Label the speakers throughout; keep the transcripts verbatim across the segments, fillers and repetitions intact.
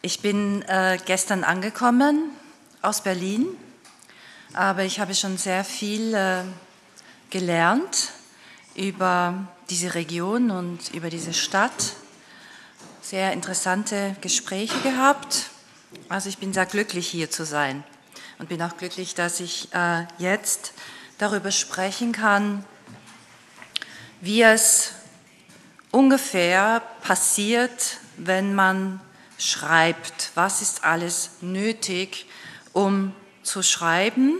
Speaker 1: Ich bin äh, gestern angekommen aus Berlin, aber ich habe schon sehr viel äh, gelernt über diese Region und über diese Stadt. Sehr interessante Gespräche gehabt. Also ich bin sehr glücklich, hier zu sein und bin auch glücklich, dass ich äh, jetzt darüber sprechen kann, wie es ungefähr passiert, wenn man schreibt. Was ist alles nötig, um zu schreiben?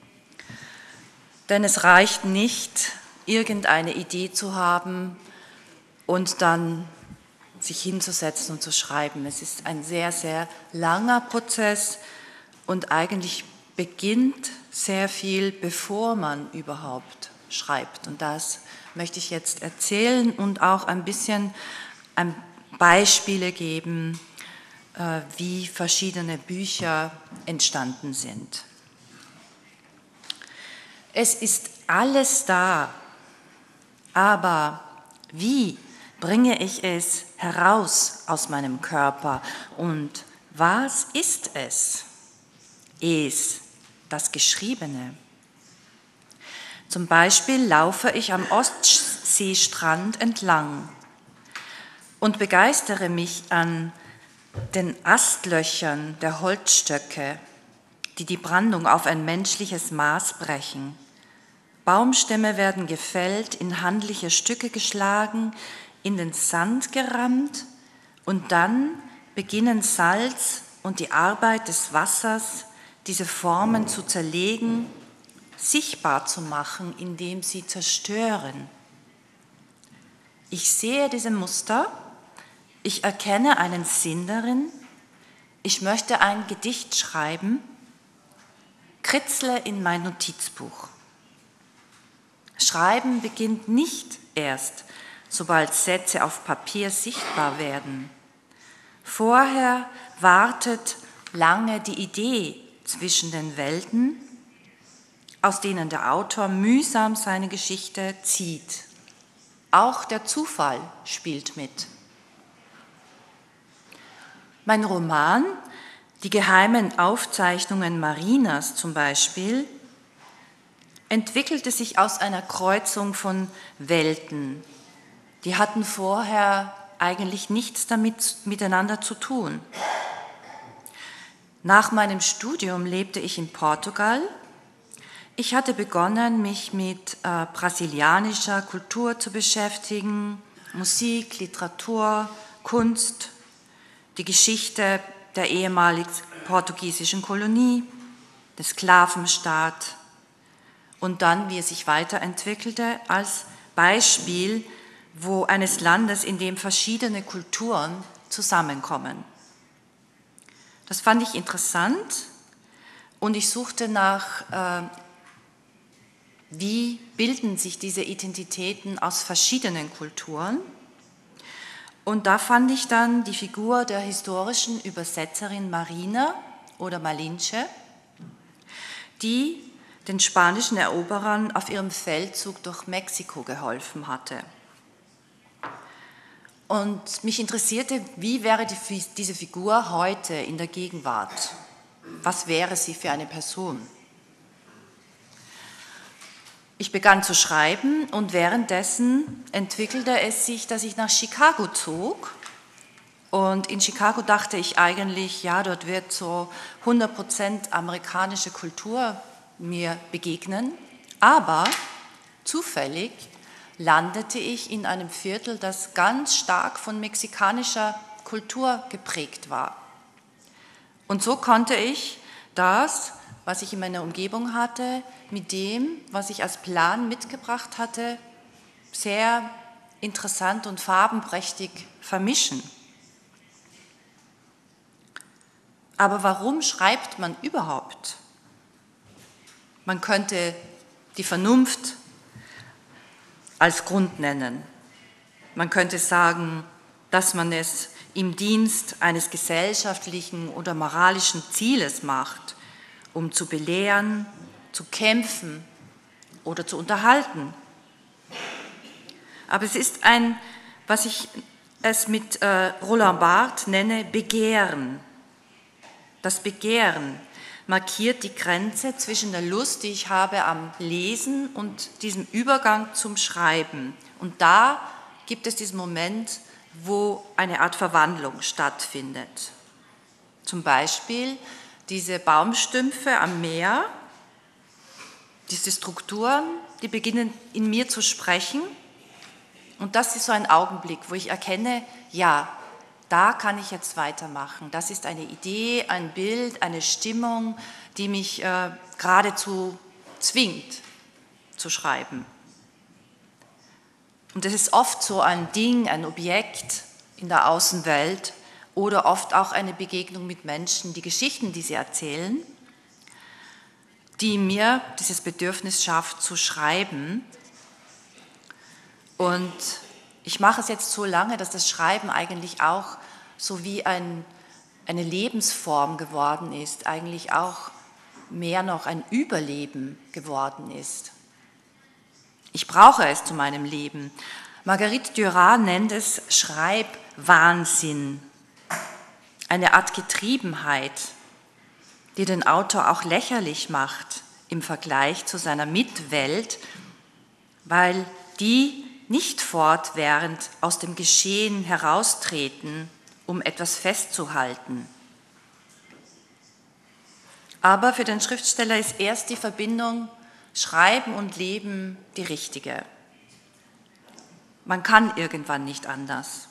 Speaker 1: Denn es reicht nicht, irgendeine Idee zu haben und dann sich hinzusetzen und zu schreiben. Es ist ein sehr, sehr langer Prozess und eigentlich beginnt sehr viel, bevor man überhaupt schreibt. Und das möchte ich jetzt erzählen und auch ein bisschen Beispiele geben, wie verschiedene Bücher entstanden sind. Es ist alles da, aber wie bringe ich es heraus aus meinem Körper und was ist es? Es, das Geschriebene. Zum Beispiel laufe ich am Ostseestrand entlang und begeistere mich an den Astlöchern der Holzstöcke, die die Brandung auf ein menschliches Maß brechen. Baumstämme werden gefällt, in handliche Stücke geschlagen, in den Sand gerammt und dann beginnen Salz und die Arbeit des Wassers, diese Formen zu zerlegen, sichtbar zu machen, indem sie zerstören. Ich sehe diese Muster. Ich erkenne einen Sinn darin, ich möchte ein Gedicht schreiben, kritzle in mein Notizbuch. Schreiben beginnt nicht erst, sobald Sätze auf Papier sichtbar werden. Vorher wartet lange die Idee zwischen den Welten, aus denen der Autor mühsam seine Geschichte zieht. Auch der Zufall spielt mit. Mein Roman, Die geheimen Aufzeichnungen Marinas zum Beispiel, entwickelte sich aus einer Kreuzung von Welten. Die hatten vorher eigentlich nichts damit miteinander zu tun. Nach meinem Studium lebte ich in Portugal. Ich hatte begonnen, mich mit äh, brasilianischer Kultur zu beschäftigen, Musik, Literatur, Kunst, die Geschichte der ehemaligen portugiesischen Kolonie, des Sklavenstaat und dann, wie es sich weiterentwickelte, als Beispiel wo eines Landes, in dem verschiedene Kulturen zusammenkommen. Das fand ich interessant und ich suchte nach, äh, wie bilden sich diese Identitäten aus verschiedenen Kulturen. Und da fand ich dann die Figur der historischen Übersetzerin Marina oder Malinche, die den spanischen Eroberern auf ihrem Feldzug durch Mexiko geholfen hatte. Und mich interessierte, wie wäre die, diese Figur heute in der Gegenwart? Was wäre sie für eine Person? Ich begann zu schreiben und währenddessen entwickelte es sich, dass ich nach Chicago zog. Und in Chicago dachte ich eigentlich, ja, dort wird so hundert Prozent amerikanische Kultur mir begegnen. Aber zufällig landete ich in einem Viertel, das ganz stark von mexikanischer Kultur geprägt war. Und so konnte ich das, was ich in meiner Umgebung hatte, mit dem, was ich als Plan mitgebracht hatte, sehr interessant und farbenprächtig vermischen. Aber warum schreibt man überhaupt? Man könnte die Vernunft als Grund nennen. Man könnte sagen, dass man es im Dienst eines gesellschaftlichen oder moralischen Zieles macht, um zu belehren, zu kämpfen oder zu unterhalten. Aber es ist ein, was ich es mit äh, Roland Barthes nenne, Begehren. Das Begehren markiert die Grenze zwischen der Lust, die ich habe am Lesen und diesem Übergang zum Schreiben. Und da gibt es diesen Moment, wo eine Art Verwandlung stattfindet. Zum Beispiel diese Baumstümpfe am Meer, diese Strukturen, die beginnen in mir zu sprechen. Und das ist so ein Augenblick, wo ich erkenne, ja, da kann ich jetzt weitermachen. Das ist eine Idee, ein Bild, eine Stimmung, die mich äh, geradezu zwingt zu schreiben. Und es ist oft so ein Ding, ein Objekt in der Außenwelt oder oft auch eine Begegnung mit Menschen, die Geschichten, die sie erzählen, die mir dieses Bedürfnis schafft zu schreiben. Und ich mache es jetzt so lange, dass das Schreiben eigentlich auch so wie ein, eine Lebensform geworden ist, eigentlich auch mehr noch ein Überleben geworden ist. Ich brauche es zu meinem Leben. Marguerite Duras nennt es Schreibwahnsinn, eine Art Getriebenheit, die den Autor auch lächerlich macht im Vergleich zu seiner Mitwelt, weil die nicht fortwährend aus dem Geschehen heraustreten, um etwas festzuhalten. Aber für den Schriftsteller ist erst die Verbindung Schreiben und Leben die richtige. Man kann irgendwann nicht anders.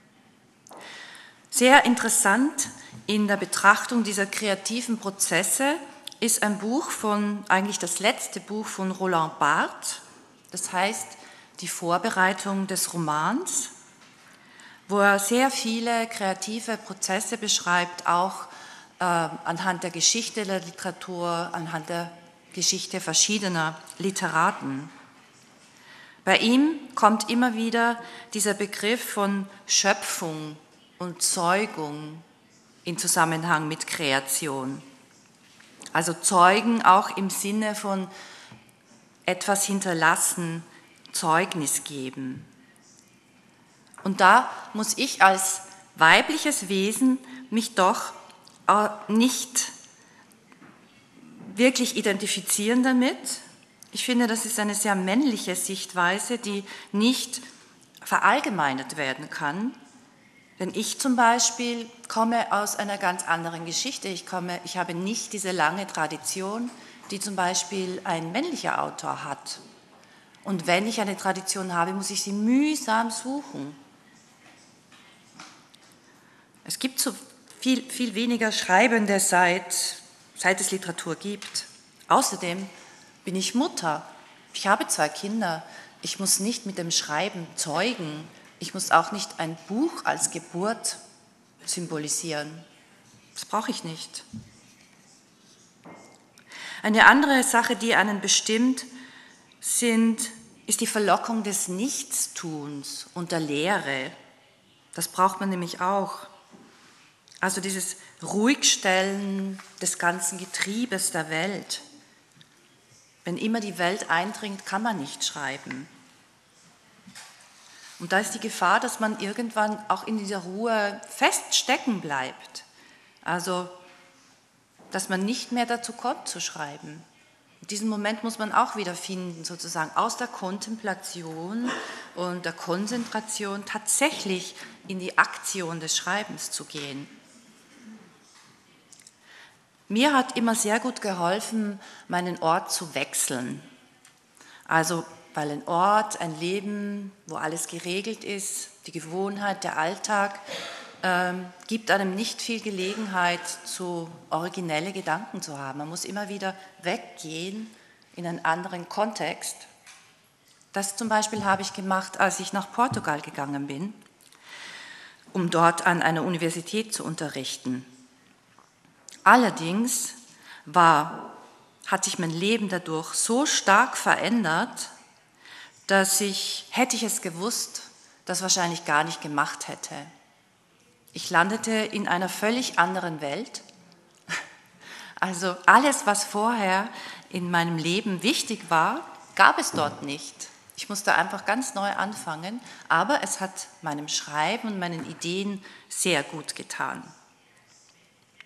Speaker 1: Sehr interessant in der Betrachtung dieser kreativen Prozesse ist ein Buch von, eigentlich das letzte Buch von Roland Barthes, das heißt Die Vorbereitung des Romans, wo er sehr viele kreative Prozesse beschreibt, auch äh, anhand der Geschichte der Literatur, anhand der Geschichte verschiedener Literaten. Bei ihm kommt immer wieder dieser Begriff von Schöpfung und Zeugung in Zusammenhang mit Kreation. Also Zeugen auch im Sinne von etwas hinterlassen, Zeugnis geben. Und da muss ich als weibliches Wesen mich doch nicht wirklich identifizieren damit. Ich finde, das ist eine sehr männliche Sichtweise, die nicht verallgemeinert werden kann. Denn ich zum Beispiel komme aus einer ganz anderen Geschichte. Ich, komme, ich habe nicht diese lange Tradition, die zum Beispiel ein männlicher Autor hat. Und wenn ich eine Tradition habe, muss ich sie mühsam suchen. Es gibt so viel, viel weniger Schreibende, seit, seit es Literatur gibt. Außerdem bin ich Mutter. Ich habe zwei Kinder. Ich muss nicht mit dem Schreiben zeugen. Ich muss auch nicht ein Buch als Geburt symbolisieren. Das brauche ich nicht. Eine andere Sache, die einen bestimmt, sind, ist die Verlockung des Nichtstuns und der Leere. Das braucht man nämlich auch. Also dieses Ruhigstellen des ganzen Getriebes der Welt. Wenn immer die Welt eindringt, kann man nicht schreiben. Und da ist die Gefahr, dass man irgendwann auch in dieser Ruhe feststecken bleibt. Also, dass man nicht mehr dazu kommt zu schreiben. Und diesen Moment muss man auch wieder finden, sozusagen aus der Kontemplation und der Konzentration tatsächlich in die Aktion des Schreibens zu gehen. Mir hat immer sehr gut geholfen, meinen Ort zu wechseln. Also, weil ein Ort, ein Leben, wo alles geregelt ist, die Gewohnheit, der Alltag, ähm, gibt einem nicht viel Gelegenheit, zu originelle Gedanken zu haben. Man muss immer wieder weggehen in einen anderen Kontext. Das zum Beispiel habe ich gemacht, als ich nach Portugal gegangen bin, um dort an einer Universität zu unterrichten. Allerdings war, hat sich mein Leben dadurch so stark verändert, dass ich, hätte ich es gewusst, das wahrscheinlich gar nicht gemacht hätte. Ich landete in einer völlig anderen Welt. Also alles, was vorher in meinem Leben wichtig war, gab es dort nicht. Ich musste einfach ganz neu anfangen, aber es hat meinem Schreiben und meinen Ideen sehr gut getan.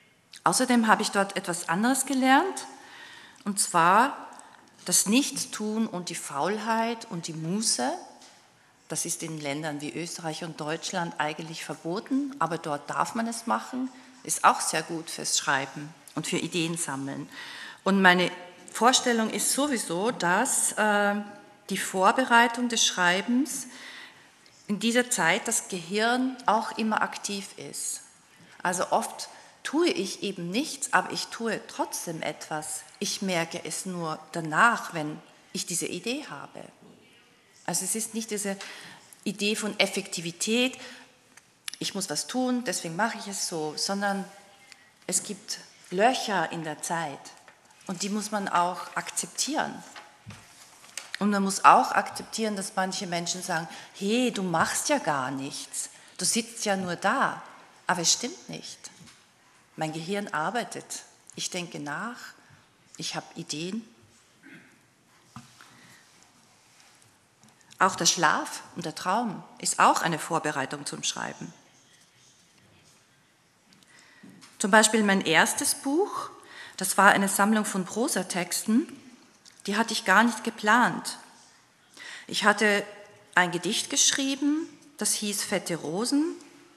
Speaker 1: Außerdem habe ich dort etwas anderes gelernt, und zwar das Nichtstun und die Faulheit und die Muße. Das ist in Ländern wie Österreich und Deutschland eigentlich verboten, aber dort darf man es machen, ist auch sehr gut fürs Schreiben und für Ideen sammeln. Und meine Vorstellung ist sowieso, dass äh, die Vorbereitung des Schreibens in dieser Zeit das Gehirn auch immer aktiv ist. Also oft tue ich eben nichts, aber ich tue trotzdem etwas. Ich merke es nur danach, wenn ich diese Idee habe. Also es ist nicht diese Idee von Effektivität, ich muss was tun, deswegen mache ich es so, sondern es gibt Löcher in der Zeit und die muss man auch akzeptieren. Und man muss auch akzeptieren, dass manche Menschen sagen, hey, du machst ja gar nichts, du sitzt ja nur da, aber es stimmt nicht. Mein Gehirn arbeitet, ich denke nach, ich habe Ideen. Auch der Schlaf und der Traum ist auch eine Vorbereitung zum Schreiben. Zum Beispiel mein erstes Buch, das war eine Sammlung von Prosatexten, die hatte ich gar nicht geplant. Ich hatte ein Gedicht geschrieben, das hieß Fette Rosen,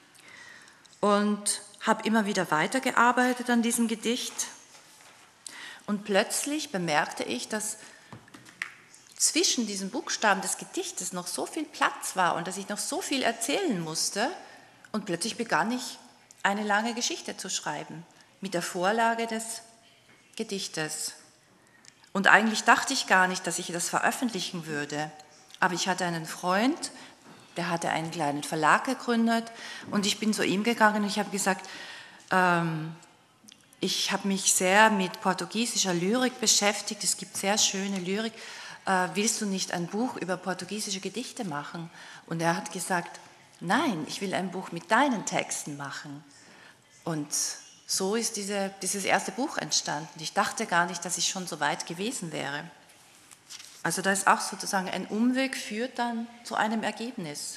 Speaker 1: und habe immer wieder weitergearbeitet an diesem Gedicht. Und plötzlich bemerkte ich, dass zwischen diesen Buchstaben des Gedichtes noch so viel Platz war und dass ich noch so viel erzählen musste. Und plötzlich begann ich, eine lange Geschichte zu schreiben, mit der Vorlage des Gedichtes. Und eigentlich dachte ich gar nicht, dass ich das veröffentlichen würde. Aber ich hatte einen Freund, der hatte einen kleinen Verlag gegründet und ich bin zu ihm gegangen und ich habe gesagt, ähm, ich habe mich sehr mit portugiesischer Lyrik beschäftigt, es gibt sehr schöne Lyrik, äh, willst du nicht ein Buch über portugiesische Gedichte machen? Und er hat gesagt, nein, ich will ein Buch mit deinen Texten machen. Und so ist diese, dieses erste Buch entstanden. Ich dachte gar nicht, dass ich schon so weit gewesen wäre. Also da ist auch sozusagen ein Umweg, führt dann zu einem Ergebnis.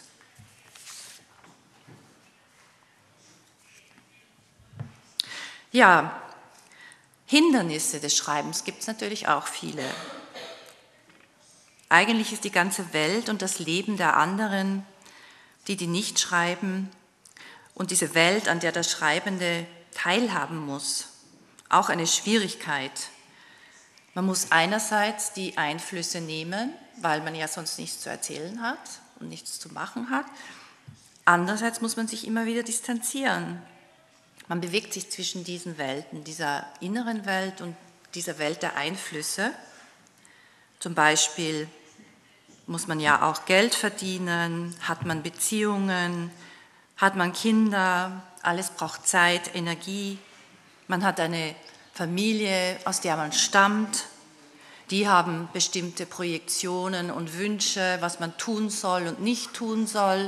Speaker 1: Ja, Hindernisse des Schreibens gibt es natürlich auch viele. Eigentlich ist die ganze Welt und das Leben der anderen, die, die nicht schreiben, und diese Welt, an der der Schreibende teilhaben muss, auch eine Schwierigkeit. Man muss einerseits die Einflüsse nehmen, weil man ja sonst nichts zu erzählen hat und nichts zu machen hat. Andererseits muss man sich immer wieder distanzieren. Man bewegt sich zwischen diesen Welten, dieser inneren Welt und dieser Welt der Einflüsse. Zum Beispiel muss man ja auch Geld verdienen, hat man Beziehungen, hat man Kinder, alles braucht Zeit, Energie. Man hat eine Familie, aus der man stammt. Die haben bestimmte Projektionen und Wünsche, was man tun soll und nicht tun soll.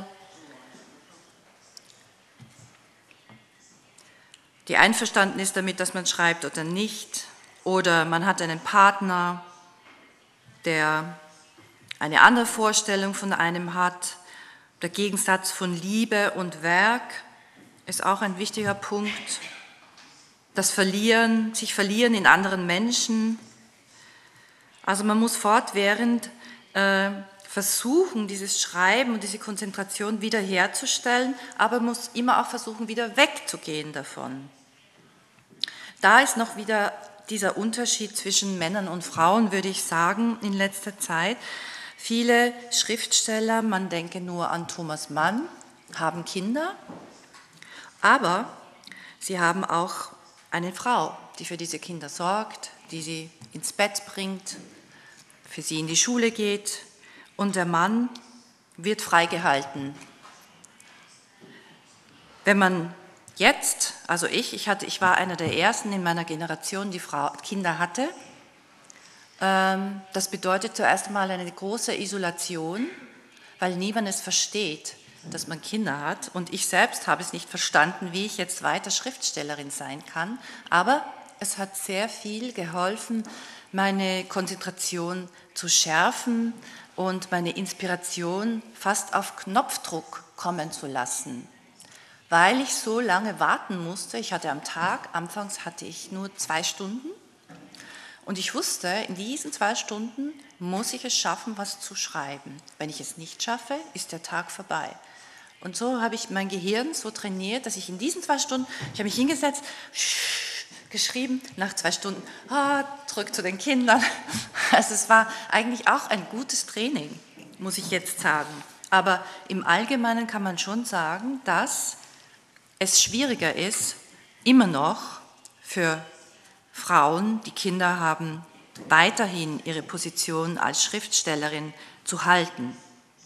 Speaker 1: Die einverstanden ist damit, dass man schreibt oder nicht. Oder man hat einen Partner, der eine andere Vorstellung von einem hat. Der Gegensatz von Liebe und Werk ist auch ein wichtiger Punkt. Das Verlieren, sich verlieren in anderen Menschen. Also man muss fortwährend äh, versuchen, dieses Schreiben und diese Konzentration wiederherzustellen, aber man muss immer auch versuchen, wieder wegzugehen davon. Da ist noch wieder dieser Unterschied zwischen Männern und Frauen, würde ich sagen, in letzter Zeit. Viele Schriftsteller, man denke nur an Thomas Mann, haben Kinder, aber sie haben auch eine Frau, die für diese Kinder sorgt, die sie ins Bett bringt, für sie in die Schule geht, und der Mann wird freigehalten. Wenn man jetzt, also ich, ich, hatte, ich war einer der Ersten in meiner Generation, die Frau, Kinder hatte. Das bedeutet zuerst einmal eine große Isolation, weil niemand es versteht, dass man Kinder hat. Und ich selbst habe es nicht verstanden, wie ich jetzt weiter Schriftstellerin sein kann. Aber es hat sehr viel geholfen, meine Konzentration zu schärfen und meine Inspiration fast auf Knopfdruck kommen zu lassen. weil ich so lange warten musste. Ich hatte am Tag, anfangs hatte ich nur zwei Stunden und ich wusste, in diesen zwei Stunden muss ich es schaffen, was zu schreiben. Wenn ich es nicht schaffe, ist der Tag vorbei. Und so habe ich mein Gehirn so trainiert, dass ich in diesen zwei Stunden, ich habe mich hingesetzt, geschrieben, nach zwei Stunden, ah, zurück zu den Kindern. Also es war eigentlich auch ein gutes Training, muss ich jetzt sagen. Aber im Allgemeinen kann man schon sagen, dass es schwieriger ist, immer noch für Frauen, die Kinder haben, weiterhin ihre Position als Schriftstellerin zu halten.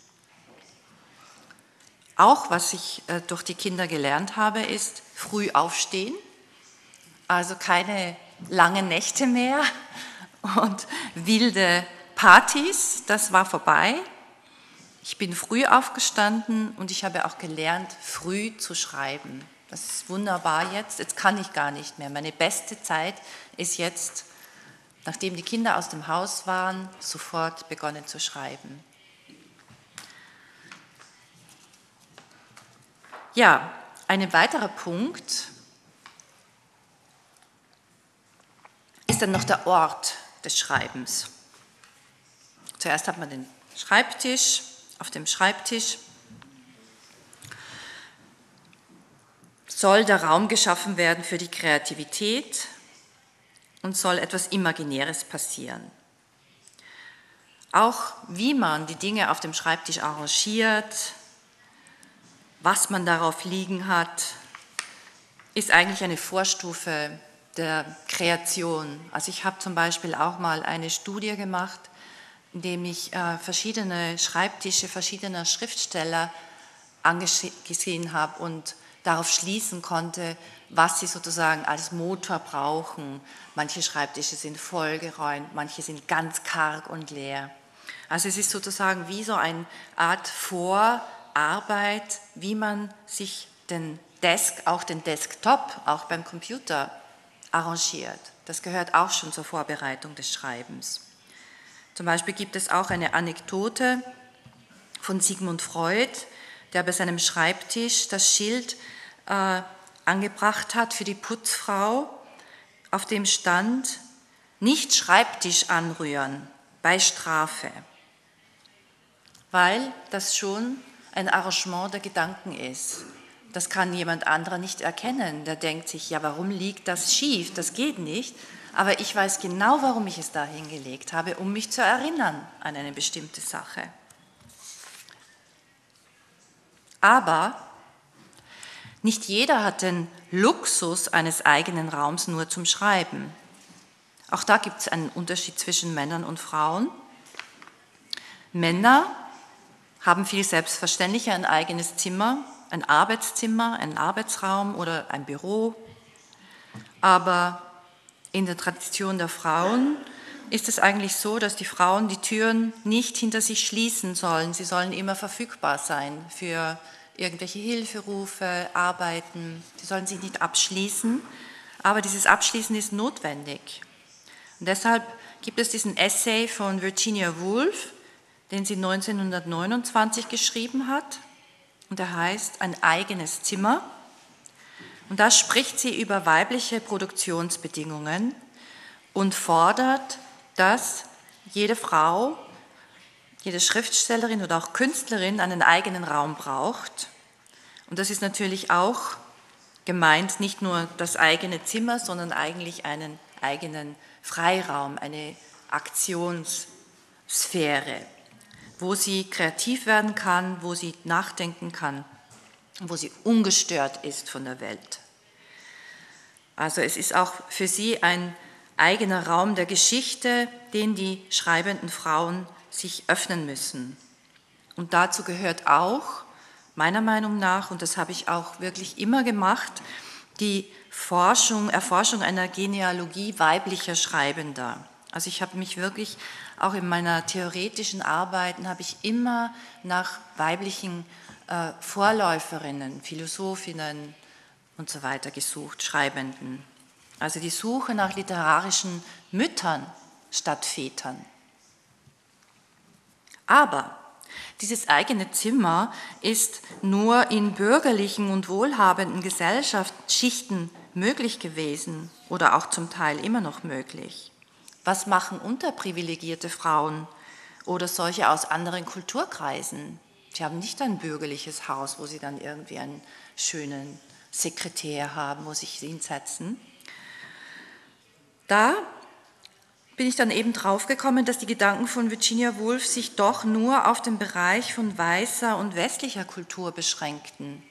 Speaker 1: Auch was ich äh, durch die Kinder gelernt habe, ist früh aufstehen, also keine langen Nächte mehr und wilde Partys, das war vorbei. Ich bin früh aufgestanden und ich habe auch gelernt, früh zu schreiben. Das ist wunderbar jetzt, jetzt kann ich gar nicht mehr. Meine beste Zeit ist jetzt, nachdem die Kinder aus dem Haus waren, sofort begonnen zu schreiben. Ja, ein weiterer Punkt ist dann noch der Ort des Schreibens. Zuerst hat man den Schreibtisch. Auf dem Schreibtisch soll der Raum geschaffen werden für die Kreativität und soll etwas Imaginäres passieren. Auch wie man die Dinge auf dem Schreibtisch arrangiert, was man darauf liegen hat, ist eigentlich eine Vorstufe der Kreation. Also ich habe zum Beispiel auch mal eine Studie gemacht, indem ich äh, verschiedene Schreibtische verschiedener Schriftsteller angesehen habe und darauf schließen konnte, was sie sozusagen als Motor brauchen. Manche Schreibtische sind vollgeräumt, manche sind ganz karg und leer. Also es ist sozusagen wie so eine Art Vorarbeit, wie man sich den Desk, auch den Desktop, auch beim Computer arrangiert. Das gehört auch schon zur Vorbereitung des Schreibens. Zum Beispiel gibt es auch eine Anekdote von Sigmund Freud, der bei seinem Schreibtisch das Schild äh, angebracht hat für die Putzfrau, auf dem stand, nicht Schreibtisch anrühren, bei Strafe, weil das schon ein Arrangement der Gedanken ist. Das kann jemand anderer nicht erkennen, der denkt sich, ja, warum liegt das schief, das geht nicht. Aber ich weiß genau, warum ich es da hingelegt habe, um mich zu erinnern an eine bestimmte Sache. Aber nicht jeder hat den Luxus eines eigenen Raums nur zum Schreiben. Auch da gibt es einen Unterschied zwischen Männern und Frauen. Männer haben viel selbstverständlicher ein eigenes Zimmer, ein Arbeitszimmer, einen Arbeitsraum oder ein Büro. Aber in der Tradition der Frauen ist es eigentlich so, dass die Frauen die Türen nicht hinter sich schließen sollen. Sie sollen immer verfügbar sein für irgendwelche Hilferufe, Arbeiten. Sie sollen sich nicht abschließen, aber dieses Abschließen ist notwendig. Und deshalb gibt es diesen Essay von Virginia Woolf, den sie neunzehnhundertneunundzwanzig geschrieben hat. Und der heißt Ein eigenes Zimmer. Und da spricht sie über weibliche Produktionsbedingungen und fordert, dass jede Frau, jede Schriftstellerin oder auch Künstlerin einen eigenen Raum braucht. Und das ist natürlich auch gemeint, nicht nur das eigene Zimmer, sondern eigentlich einen eigenen Freiraum, eine Aktionssphäre, wo sie kreativ werden kann, wo sie nachdenken kann, wo sie ungestört ist von der Welt. Also es ist auch für sie ein eigener Raum der Geschichte, den die schreibenden Frauen sich öffnen müssen. Und dazu gehört auch, meiner Meinung nach, und das habe ich auch wirklich immer gemacht, die Forschung, Erforschung einer Genealogie weiblicher Schreibender. Also ich habe mich wirklich, auch in meiner theoretischen Arbeiten, habe ich immer nach weiblichen äh, Vorläuferinnen, Philosophinnen und so weiter gesucht, Schreibenden. Also die Suche nach literarischen Müttern statt Vätern. Aber Dieses eigene Zimmer ist nur in bürgerlichen und wohlhabenden Gesellschaftsschichten möglich gewesen oder auch zum Teil immer noch möglich. Was machen unterprivilegierte Frauen oder solche aus anderen Kulturkreisen? Sie haben nicht ein bürgerliches Haus, wo sie dann irgendwie einen schönen Sekretär haben, wo sie sich hinsetzen. Da bin ich dann eben draufgekommen, dass die Gedanken von Virginia Woolf sich doch nur auf den Bereich von weißer und westlicher Kultur beschränkten.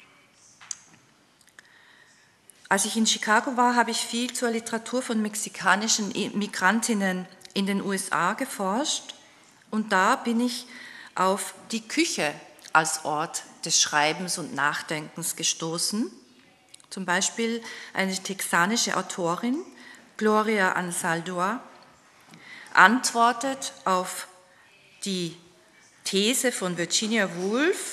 Speaker 1: Als ich in Chicago war, habe ich viel zur Literatur von mexikanischen Migrantinnen in den U S A geforscht und da bin ich auf die Küche als Ort des Schreibens und Nachdenkens gestoßen. Zum Beispiel eine texanische Autorin, Gloria Anzaldúa, antwortet auf die These von Virginia Woolf,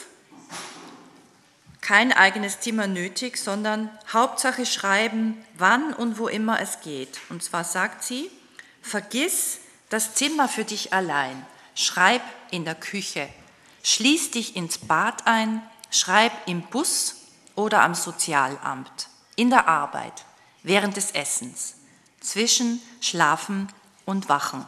Speaker 1: kein eigenes Zimmer nötig, sondern Hauptsache schreiben, wann und wo immer es geht. Und zwar sagt sie, vergiss das Zimmer für dich allein, schreib in der Küche, schließ dich ins Bad ein, schreib im Bus oder am Sozialamt, in der Arbeit, während des Essens, zwischen Schlafen und Wachen.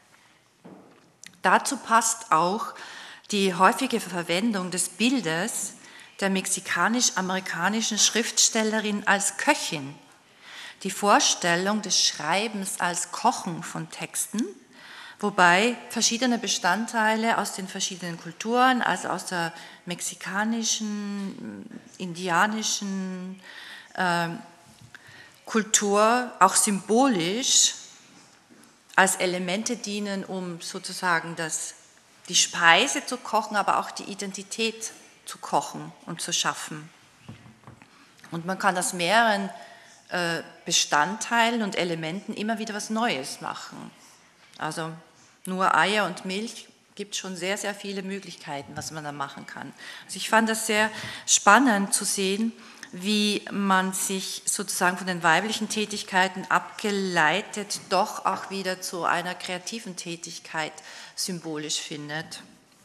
Speaker 1: Dazu passt auch die häufige Verwendung des Bildes der mexikanisch-amerikanischen Schriftstellerin als Köchin, die Vorstellung des Schreibens als Kochen von Texten, wobei verschiedene Bestandteile aus den verschiedenen Kulturen, also aus der mexikanischen, indianischen äh, Kultur auch symbolisch als Elemente dienen, um sozusagen das, die Speise zu kochen, aber auch die Identität zu kochen und zu schaffen. Und man kann aus mehreren äh, Bestandteilen und Elementen immer wieder was Neues machen. Also nur Eier und Milch gibt schon sehr, sehr viele Möglichkeiten, was man da machen kann. Also ich fand das sehr spannend zu sehen, wie man sich sozusagen von den weiblichen Tätigkeiten abgeleitet doch auch wieder zu einer kreativen Tätigkeit symbolisch findet.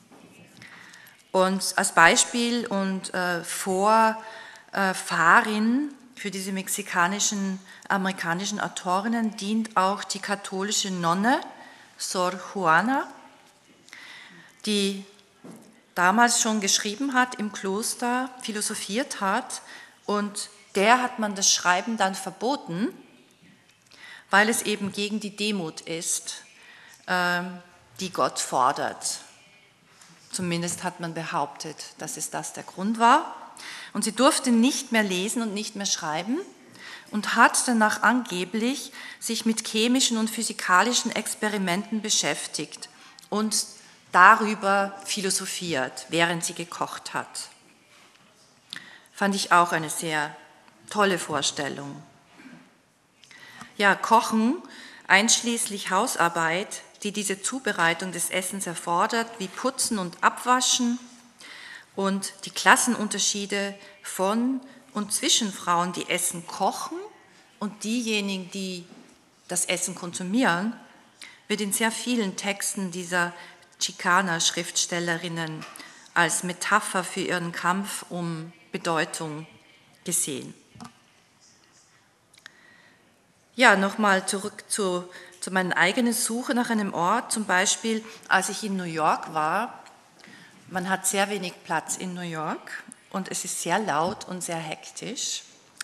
Speaker 1: Und als Beispiel und äh, Vorfahrin für diese mexikanischen, amerikanischen Autorinnen dient auch die katholische Nonne Sor Juana, die damals schon geschrieben hat, im Kloster philosophiert hat und der hat man das Schreiben dann verboten, weil es eben gegen die Demut ist, äh, die Gott fordert. Zumindest hat man behauptet, dass es das der Grund war. Und sie durfte nicht mehr lesen und nicht mehr schreiben und hat danach angeblich sich mit chemischen und physikalischen Experimenten beschäftigt und darüber philosophiert, während sie gekocht hat. Fand ich auch eine sehr tolle Vorstellung. Ja, Kochen, einschließlich Hausarbeit, die diese Zubereitung des Essens erfordert, wie Putzen und Abwaschen und die Klassenunterschiede von und zwischen Frauen, die Essen kochen und diejenigen, die das Essen konsumieren, wird in sehr vielen Texten dieser Chicana-Schriftstellerinnen als Metapher für ihren Kampf um Bedeutung gesehen. Ja, nochmal zurück zu, zu meiner eigenen Suche nach einem Ort, zum Beispiel als ich in New York war. Man hat sehr wenig Platz in New York und es ist sehr laut und sehr hektisch.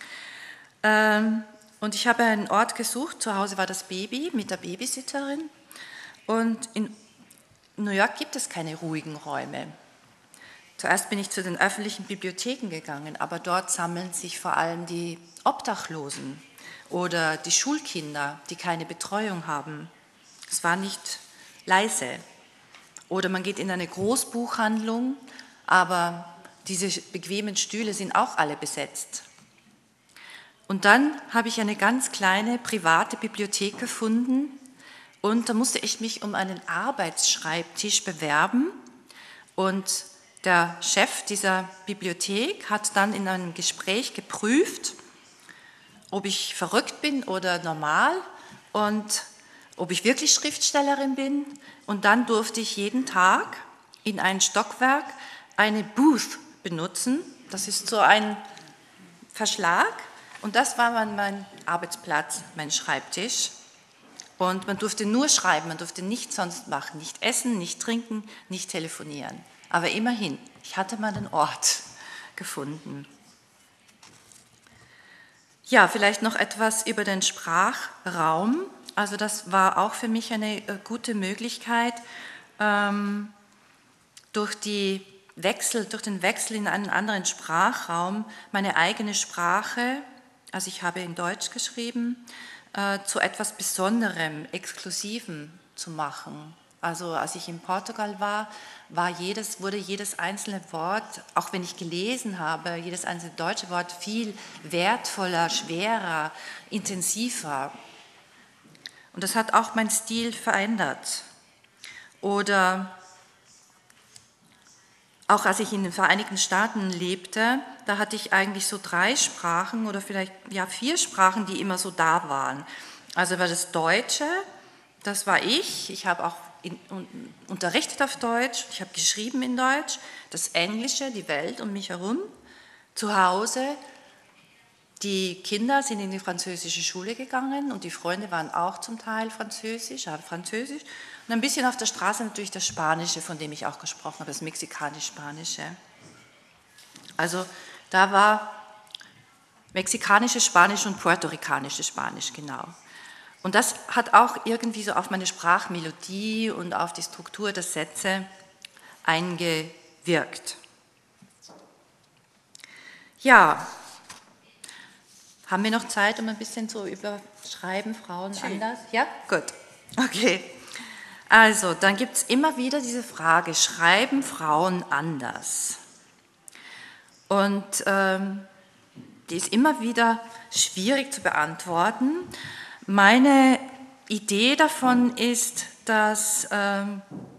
Speaker 1: Und ich habe einen Ort gesucht, zu Hause war das Baby mit der Babysitterin und in New York gibt es keine ruhigen Räume. Zuerst bin ich zu den öffentlichen Bibliotheken gegangen, aber dort sammeln sich vor allem die Obdachlosen oder die Schulkinder, die keine Betreuung haben. Es war nicht leise. Oder man geht in eine Großbuchhandlung, aber diese bequemen Stühle sind auch alle besetzt. Und dann habe ich eine ganz kleine private Bibliothek gefunden und da musste ich mich um einen Arbeitsschreibtisch bewerben und der Chef dieser Bibliothek hat dann in einem Gespräch geprüft, ob ich verrückt bin oder normal und ob ich wirklich Schriftstellerin bin. Und dann durfte ich jeden Tag in ein Stockwerk eine Booth benutzen. Das ist so ein Verschlag und das war mein Arbeitsplatz, mein Schreibtisch. Und man durfte nur schreiben, man durfte nichts sonst machen, nicht essen, nicht trinken, nicht telefonieren. Aber immerhin, ich hatte meinen Ort gefunden. Ja, vielleicht noch etwas über den Sprachraum. Also das war auch für mich eine gute Möglichkeit, ähm, durch, die Wechsel, durch den Wechsel in einen anderen Sprachraum meine eigene Sprache, also ich habe in Deutsch geschrieben, äh, zu etwas Besonderem, Exklusivem zu machen. Also als ich in Portugal war, war jedes, wurde jedes einzelne Wort, auch wenn ich gelesen habe, jedes einzelne deutsche Wort viel wertvoller, schwerer, intensiver. Und das hat auch meinen Stil verändert. Oder auch als ich in den Vereinigten Staaten lebte, da hatte ich eigentlich so drei Sprachen oder vielleicht ja vier Sprachen, die immer so da waren. Also war das Deutsche, das war ich, ich habe auch in, un, unterrichtet auf Deutsch, ich habe geschrieben in Deutsch, das Englische, die Welt um mich herum, zu Hause. Die Kinder sind in die französische Schule gegangen und die Freunde waren auch zum Teil französisch, haben Französisch. Und ein bisschen auf der Straße natürlich das Spanische, von dem ich auch gesprochen habe, das Mexikanisch-Spanische. Also da war mexikanisches Spanisch und puerto-ricanisches Spanisch, genau. Und das hat auch irgendwie so auf meine Sprachmelodie und auf die Struktur der Sätze eingewirkt. Ja, haben wir noch Zeit, um ein bisschen zu überschreiben, Frauen anders? Ja, gut. Okay. Also, dann gibt es immer wieder diese Frage, schreiben Frauen anders? Und ähm, die ist immer wieder schwierig zu beantworten. Meine Idee davon ist, dass ähm,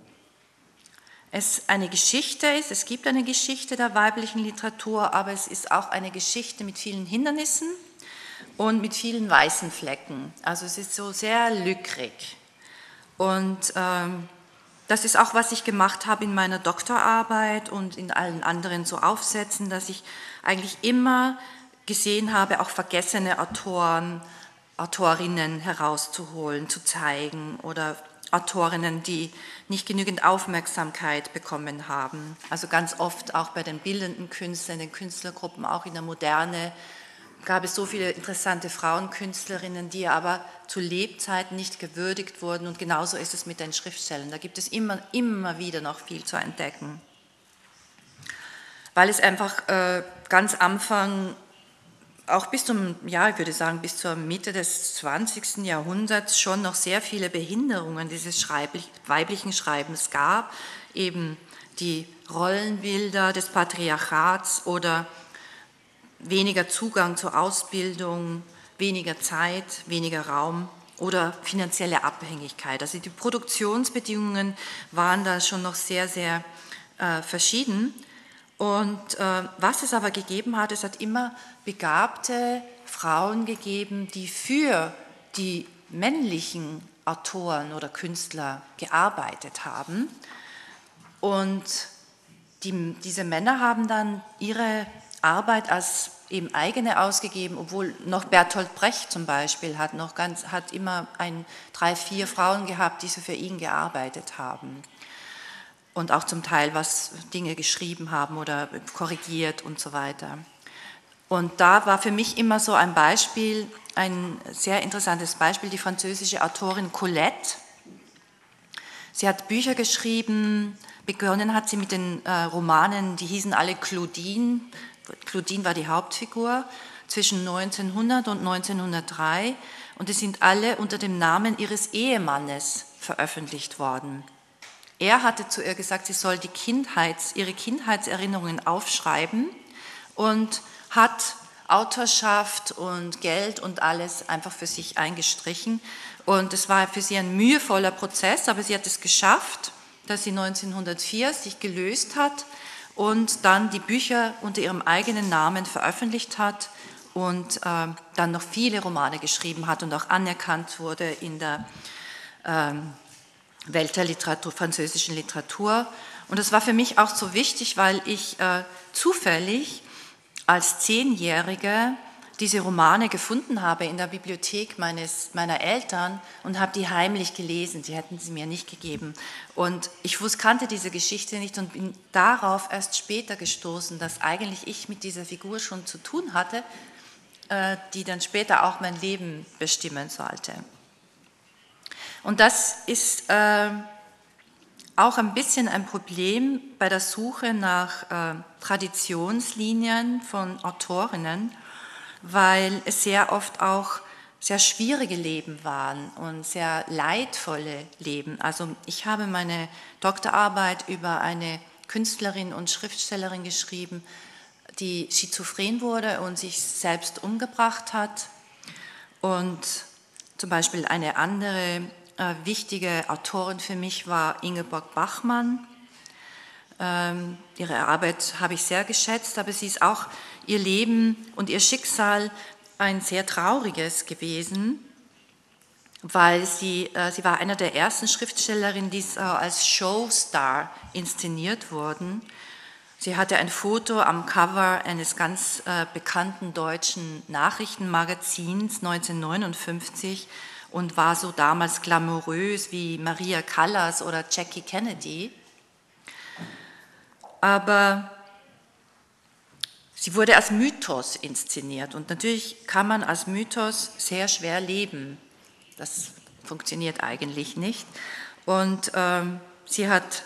Speaker 1: es eine Geschichte ist, es gibt eine Geschichte der weiblichen Literatur, aber es ist auch eine Geschichte mit vielen Hindernissen und mit vielen weißen Flecken. Also es ist so sehr lückrig. Und ähm, das ist auch, was ich gemacht habe in meiner Doktorarbeit und in allen anderen so Aufsätzen, dass ich eigentlich immer gesehen habe, auch vergessene Autoren, Autorinnen herauszuholen, zu zeigen oder Autorinnen, die nicht genügend Aufmerksamkeit bekommen haben. Also ganz oft auch bei den bildenden Künstlern, den Künstlergruppen, auch in der Moderne, gab es so viele interessante Frauenkünstlerinnen, die aber zu Lebzeiten nicht gewürdigt wurden und genauso ist es mit den Schriftstellern. Da gibt es immer, immer wieder noch viel zu entdecken, weil es einfach äh, ganz Anfang, auch bis zum, ja, ich würde sagen, bis zur Mitte des zwanzigsten Jahrhunderts schon noch sehr viele Behinderungen dieses Schreiblich, weiblichen Schreibens gab, eben die Rollenbilder des Patriarchats oder weniger Zugang zur Ausbildung, weniger Zeit, weniger Raum oder finanzielle Abhängigkeit. Also die Produktionsbedingungen waren da schon noch sehr, sehr äh, verschieden. Und äh, was es aber gegeben hat, es hat immer begabte Frauen gegeben, die für die männlichen Autoren oder Künstler gearbeitet haben. Und die, diese Männer haben dann ihre Arbeit als eben eigene ausgegeben, obwohl noch Bertolt Brecht zum Beispiel hat, noch ganz, hat immer ein, drei, vier Frauen gehabt, die so für ihn gearbeitet haben und auch zum Teil was Dinge geschrieben haben oder korrigiert und so weiter. Und da war für mich immer so ein Beispiel, ein sehr interessantes Beispiel, die französische Autorin Colette. Sie hat Bücher geschrieben, begonnen hat sie mit den äh, Romanen, die hießen alle Claudine. Claudine war die Hauptfigur, zwischen neunzehnhundert und neunzehnhundertdrei und die sind alle unter dem Namen ihres Ehemannes veröffentlicht worden. Er hatte zu ihr gesagt, sie soll die Kindheits-, ihre Kindheitserinnerungen aufschreiben und hat Autorschaft und Geld und alles einfach für sich eingestrichen. Und es war für sie ein mühevoller Prozess, aber sie hat es geschafft, dass sie neunzehnhundertvier sich gelöst hat und dann die Bücher unter ihrem eigenen Namen veröffentlicht hat und äh, dann noch viele Romane geschrieben hat und auch anerkannt wurde in der ähm, Welt der Literatur, französischen Literatur. Und das war für mich auch so wichtig, weil ich äh, zufällig als Zehnjährige diese Romane gefunden habe in der Bibliothek meines, meiner Eltern und habe die heimlich gelesen. Sie hätten sie mir nicht gegeben. Und ich wusste, kannte diese Geschichte nicht und bin darauf erst später gestoßen, dass eigentlich ich mit dieser Figur schon zu tun hatte, äh, die dann später auch mein Leben bestimmen sollte. Und das ist äh, auch ein bisschen ein Problem bei der Suche nach äh, Traditionslinien von Autorinnen, weil es sehr oft auch sehr schwierige Leben waren und sehr leidvolle Leben. Also ich habe meine Doktorarbeit über eine Künstlerin und Schriftstellerin geschrieben, die schizophren wurde und sich selbst umgebracht hat. Und zum Beispiel eine andere äh, wichtige Autorin für mich war Ingeborg Bachmann. Ähm, ihre Arbeit habe ich sehr geschätzt, aber sie ist auch ihr Leben und ihr Schicksal ein sehr trauriges gewesen, weil sie, äh, sie war einer der ersten Schriftstellerinnen, die äh, als Showstar inszeniert wurden. Sie hatte ein Foto am Cover eines ganz äh, bekannten deutschen Nachrichtenmagazins neunzehnhundertneunundfünfzig und war so damals glamourös wie Maria Callas oder Jackie Kennedy. Aber sie wurde als Mythos inszeniert und natürlich kann man als Mythos sehr schwer leben. Das funktioniert eigentlich nicht. Und ähm, sie hat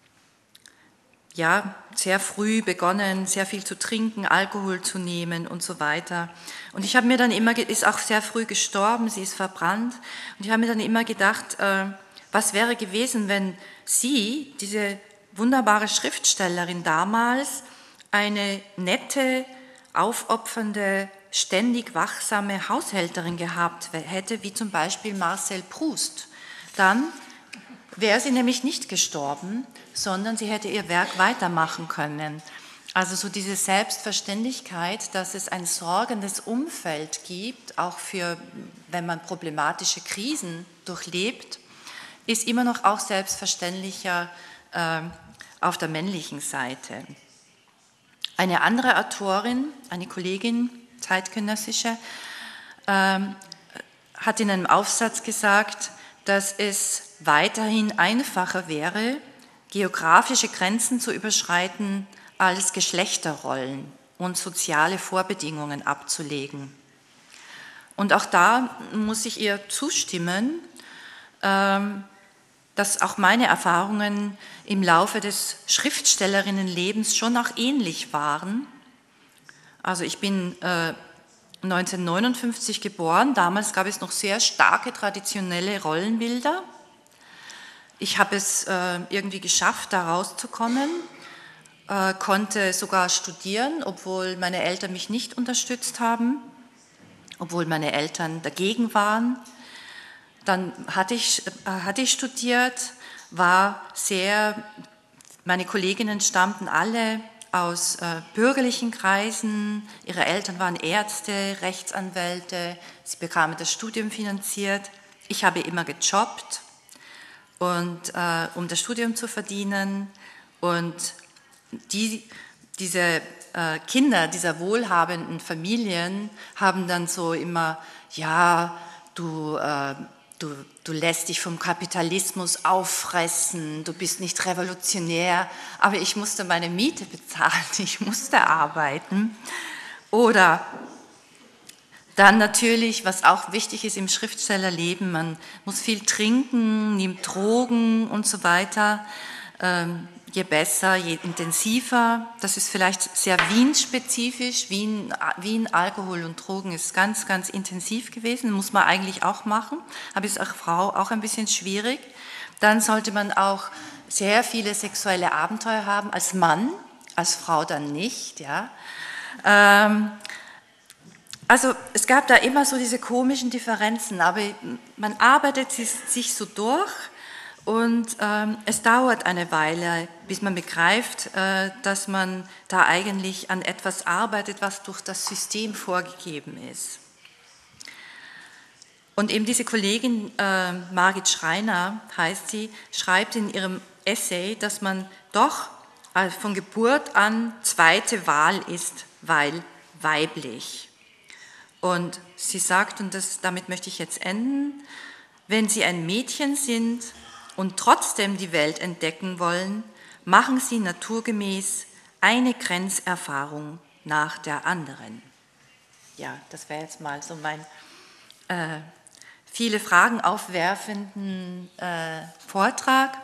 Speaker 1: ja sehr früh begonnen, sehr viel zu trinken, Alkohol zu nehmen und so weiter. Und ich habe mir dann immer, ist auch sehr früh gestorben, sie ist verbrannt. Und ich habe mir dann immer gedacht, äh, was wäre gewesen, wenn sie, diese wunderbare Schriftstellerin damals, eine nette, aufopfernde, ständig wachsame Haushälterin gehabt hätte, wie zum Beispiel Marcel Proust. Dann wäre sie nämlich nicht gestorben, sondern sie hätte ihr Werk weitermachen können. Also so diese Selbstverständlichkeit, dass es ein sorgendes Umfeld gibt, auch für, wenn man problematische Krisen durchlebt, ist immer noch auch selbstverständlicher äh, auf der männlichen Seite. Eine andere Autorin, eine Kollegin, zeitgenössische, äh, hat in einem Aufsatz gesagt, dass es weiterhin einfacher wäre, geografische Grenzen zu überschreiten, als Geschlechterrollen und soziale Vorbedingungen abzulegen. Und auch da muss ich ihr zustimmen, dass auch meine Erfahrungen im Laufe des Schriftstellerinnenlebens schon auch ähnlich waren. Also ich bin äh, neunzehnhundertneunundfünfzig geboren, damals gab es noch sehr starke traditionelle Rollenbilder. Ich habe es äh, irgendwie geschafft, da rauszukommen, äh, konnte sogar studieren, obwohl meine Eltern mich nicht unterstützt haben, obwohl meine Eltern dagegen waren. Dann hatte ich, äh, hatte ich studiert, war sehr, meine Kolleginnen stammten alle aus äh, bürgerlichen Kreisen, ihre Eltern waren Ärzte, Rechtsanwälte, sie bekamen das Studium finanziert. Ich habe immer gejobbt, und, äh, um das Studium zu verdienen. Und die, diese äh, Kinder dieser wohlhabenden Familien haben dann so immer, ja, du, äh, du, du lässt dich vom Kapitalismus auffressen, du bist nicht revolutionär, aber ich musste meine Miete bezahlen, ich musste arbeiten. Oder dann natürlich, was auch wichtig ist im Schriftstellerleben, man muss viel trinken, nimmt Drogen und so weiter. Ähm, je besser, je intensiver. Das ist vielleicht sehr Wien-spezifisch. Wien, Wien, Alkohol und Drogen ist ganz, ganz intensiv gewesen. Muss man eigentlich auch machen, aber ist als Frau auch ein bisschen schwierig. Dann sollte man auch sehr viele sexuelle Abenteuer haben, als Mann, als Frau dann nicht. Ja. Ähm, Also es gab da immer so diese komischen Differenzen, aber man arbeitet sich so durch und ähm, es dauert eine Weile, bis man begreift, äh, dass man da eigentlich an etwas arbeitet, was durch das System vorgegeben ist. Und eben diese Kollegin, äh, Margit Schreiner heißt sie, schreibt in ihrem Essay, dass man doch von Geburt an zweite Wahl ist, weil weiblich. Und sie sagt, und das, damit möchte ich jetzt enden, wenn Sie ein Mädchen sind und trotzdem die Welt entdecken wollen, machen Sie naturgemäß eine Grenzerfahrung nach der anderen. Ja, das wäre jetzt mal so mein äh, viele Fragen aufwerfenden äh, Vortrag.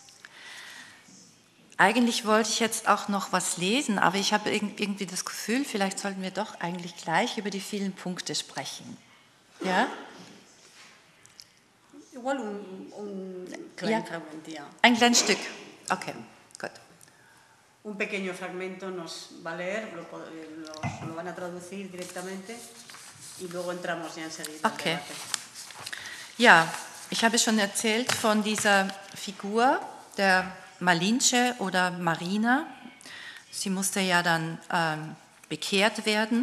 Speaker 1: Eigentlich wollte ich jetzt auch noch was lesen, aber ich habe irgendwie das Gefühl, vielleicht sollten wir doch eigentlich gleich über die vielen Punkte sprechen. Ja?
Speaker 2: Igual un, un klein
Speaker 1: Ja.
Speaker 2: fragmento, ja.
Speaker 1: Ein kleines Stück. Okay, gut.
Speaker 2: Un pequeño fragmento nos va a leer, lo, lo, lo van a traducir directamente y luego entramos ya enseguida en
Speaker 1: Okay.
Speaker 2: debate.
Speaker 1: Ja, ich habe schon erzählt von dieser Figur der Malinche oder Marina. Sie musste ja dann ähm, bekehrt werden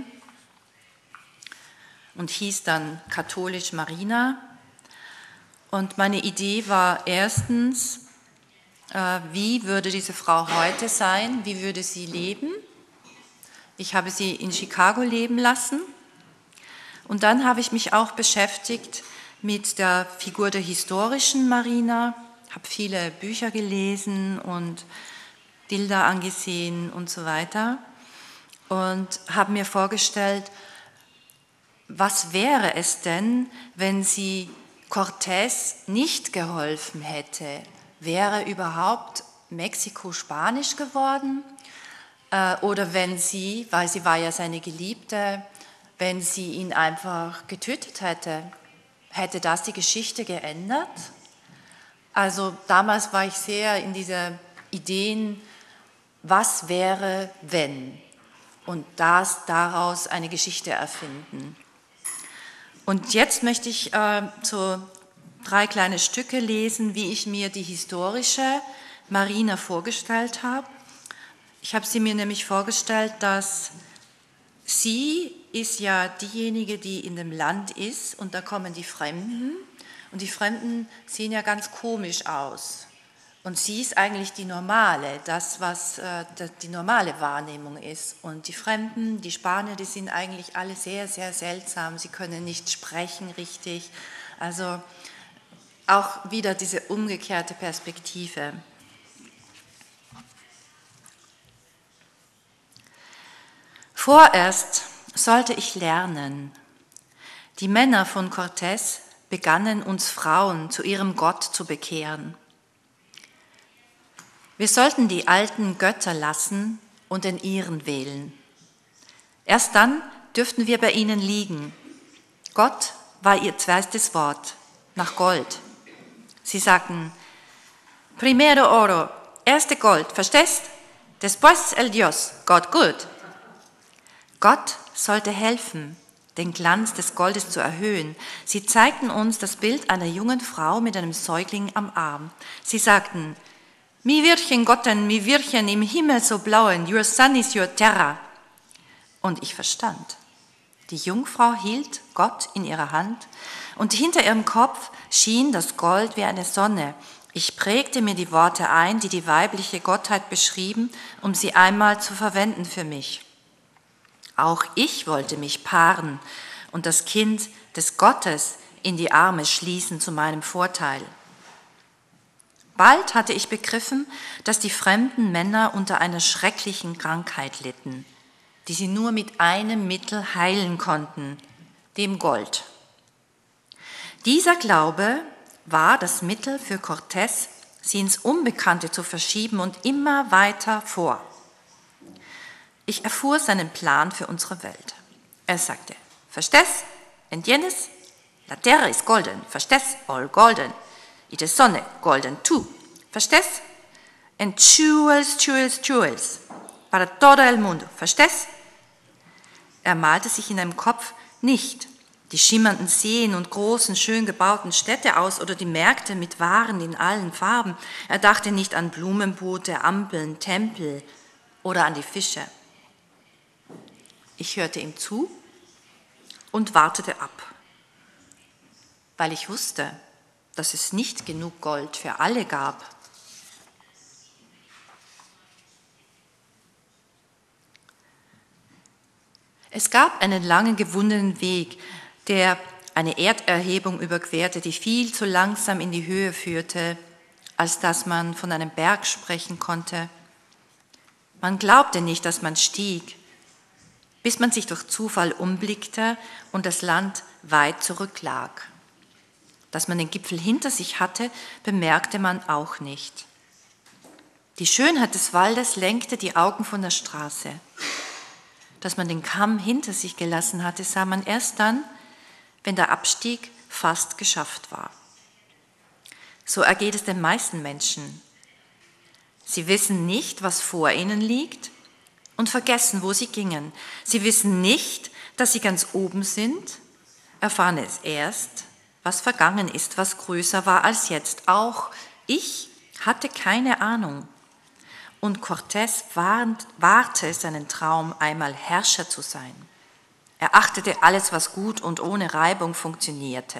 Speaker 1: und hieß dann katholisch Marina. Und meine Idee war erstens, äh, wie würde diese Frau heute sein, wie würde sie leben? Ich habe sie in Chicago leben lassen. Und dann habe ich mich auch beschäftigt mit der Figur der historischen Marina, habe viele Bücher gelesen und Bilder angesehen und so weiter und habe mir vorgestellt, was wäre es denn, wenn sie Cortés nicht geholfen hätte? Wäre überhaupt Mexiko spanisch geworden? Äh, oder wenn sie, weil sie war ja seine Geliebte, wenn sie ihn einfach getötet hätte, hätte das die Geschichte geändert? Also damals war ich sehr in dieser Ideen, was wäre, wenn? Und das, daraus eine Geschichte erfinden. Und jetzt möchte ich äh, so drei kleine Stücke lesen, wie ich mir die historische Marina vorgestellt habe. Ich habe sie mir nämlich vorgestellt, dass sie ist ja diejenige, die in dem Land ist und da kommen die Fremden und die Fremden sehen ja ganz komisch aus. Und sie ist eigentlich die normale, das, was äh, die normale Wahrnehmung ist. Und die Fremden, die Spanier, die sind eigentlich alle sehr, sehr seltsam. Sie können nicht sprechen richtig. Also auch wieder diese umgekehrte Perspektive. Vorerst sollte ich lernen. Die Männer von Cortés begannen uns Frauen zu ihrem Gott zu bekehren. Wir sollten die alten Götter lassen und den ihren wählen. Erst dann dürften wir bei ihnen liegen. Gott war ihr zweites Wort, nach Gold. Sie sagten, primero oro, erste Gold, verstehst? Después el Dios, Gott gut. Gott sollte helfen, den Glanz des Goldes zu erhöhen. Sie zeigten uns das Bild einer jungen Frau mit einem Säugling am Arm. Sie sagten, Mi Virgen Gotten, mi Virgen im Himmel so blauen, your sun is your terra. Und ich verstand. Die Jungfrau hielt Gott in ihrer Hand und hinter ihrem Kopf schien das Gold wie eine Sonne. Ich prägte mir die Worte ein, die die weibliche Gottheit beschrieben, um sie einmal zu verwenden für mich. Auch ich wollte mich paaren und das Kind des Gottes in die Arme schließen zu meinem Vorteil. Bald hatte ich begriffen, dass die fremden Männer unter einer schrecklichen Krankheit litten, die sie nur mit einem Mittel heilen konnten, dem Gold. Dieser Glaube war das Mittel für Cortés, sie ins Unbekannte zu verschieben und immer weiter vor. Ich erfuhr seinen Plan für unsere Welt. Er sagte, verstehst? ¿Entiendes? La tierra is golden, verstehst? All golden. Y the Sonne golden too, verstehst? And jewels, jewels, jewels. Para todo el mundo, verstehst? Er malte sich in seinem Kopf nicht die schimmernden Seen und großen, schön gebauten Städte aus oder die Märkte mit Waren in allen Farben. Er dachte nicht an Blumenboote, Ampeln, Tempel oder an die Fische. Ich hörte ihm zu und wartete ab, weil ich wusste, dass es nicht genug Gold für alle gab. Es gab einen langen gewundenen Weg, der eine Erderhebung überquerte, die viel zu langsam in die Höhe führte, als dass man von einem Berg sprechen konnte. Man glaubte nicht, dass man stieg, bis man sich durch Zufall umblickte und das Land weit zurücklag. Dass man den Gipfel hinter sich hatte, bemerkte man auch nicht. Die Schönheit des Waldes lenkte die Augen von der Straße. Dass man den Kamm hinter sich gelassen hatte, sah man erst dann, wenn der Abstieg fast geschafft war. So ergeht es den meisten Menschen. Sie wissen nicht, was vor ihnen liegt und vergessen, wo sie gingen. Sie wissen nicht, dass sie ganz oben sind, erfahren es erst, was vergangen ist, was größer war als jetzt. Auch ich hatte keine Ahnung. Und Cortés wahrte seinen Traum, einmal Herrscher zu sein. Er achtete alles, was gut und ohne Reibung funktionierte.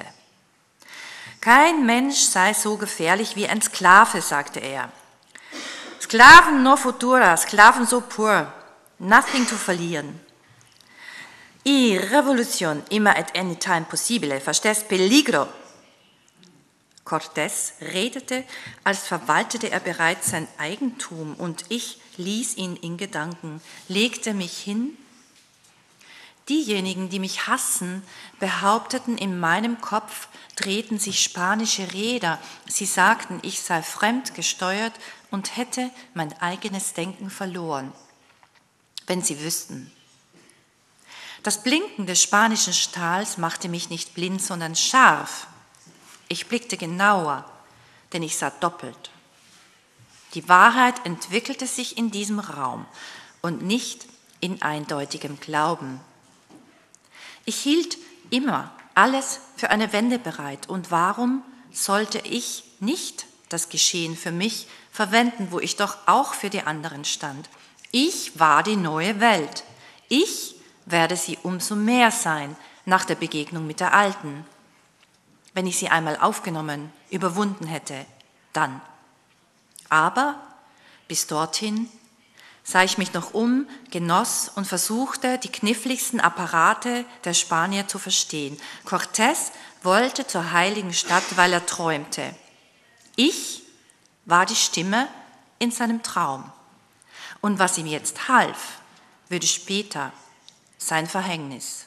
Speaker 1: Kein Mensch sei so gefährlich wie ein Sklave, sagte er. Sklaven no futura, Sklaven so pur, nothing to verlieren. Y revolución immer at any time possible, verstehst peligro. Cortés redete, als verwaltete er bereits sein Eigentum und ich ließ ihn in Gedanken, legte mich hin. Diejenigen, die mich hassen, behaupteten, in meinem Kopf drehten sich spanische Räder. Sie sagten, ich sei fremdgesteuert und hätte mein eigenes Denken verloren, wenn sie wüssten. Das Blinken des spanischen Stahls machte mich nicht blind, sondern scharf. Ich blickte genauer, denn ich sah doppelt. Die Wahrheit entwickelte sich in diesem Raum und nicht in eindeutigem Glauben. Ich hielt immer alles für eine Wende bereit. Und warum sollte ich nicht das Geschehen für mich verwenden, wo ich doch auch für die anderen stand? Ich war die neue Welt. Ich werde sie umso mehr sein nach der Begegnung mit der alten. Wenn ich sie einmal aufgenommen, überwunden hätte, dann. Aber bis dorthin sah ich mich noch um, genoss und versuchte, die kniffligsten Apparate der Spanier zu verstehen. Cortés wollte zur heiligen Stadt, weil er träumte. Ich war die Stimme in seinem Traum. Und was ihm jetzt half, würde später sein Verhängnis.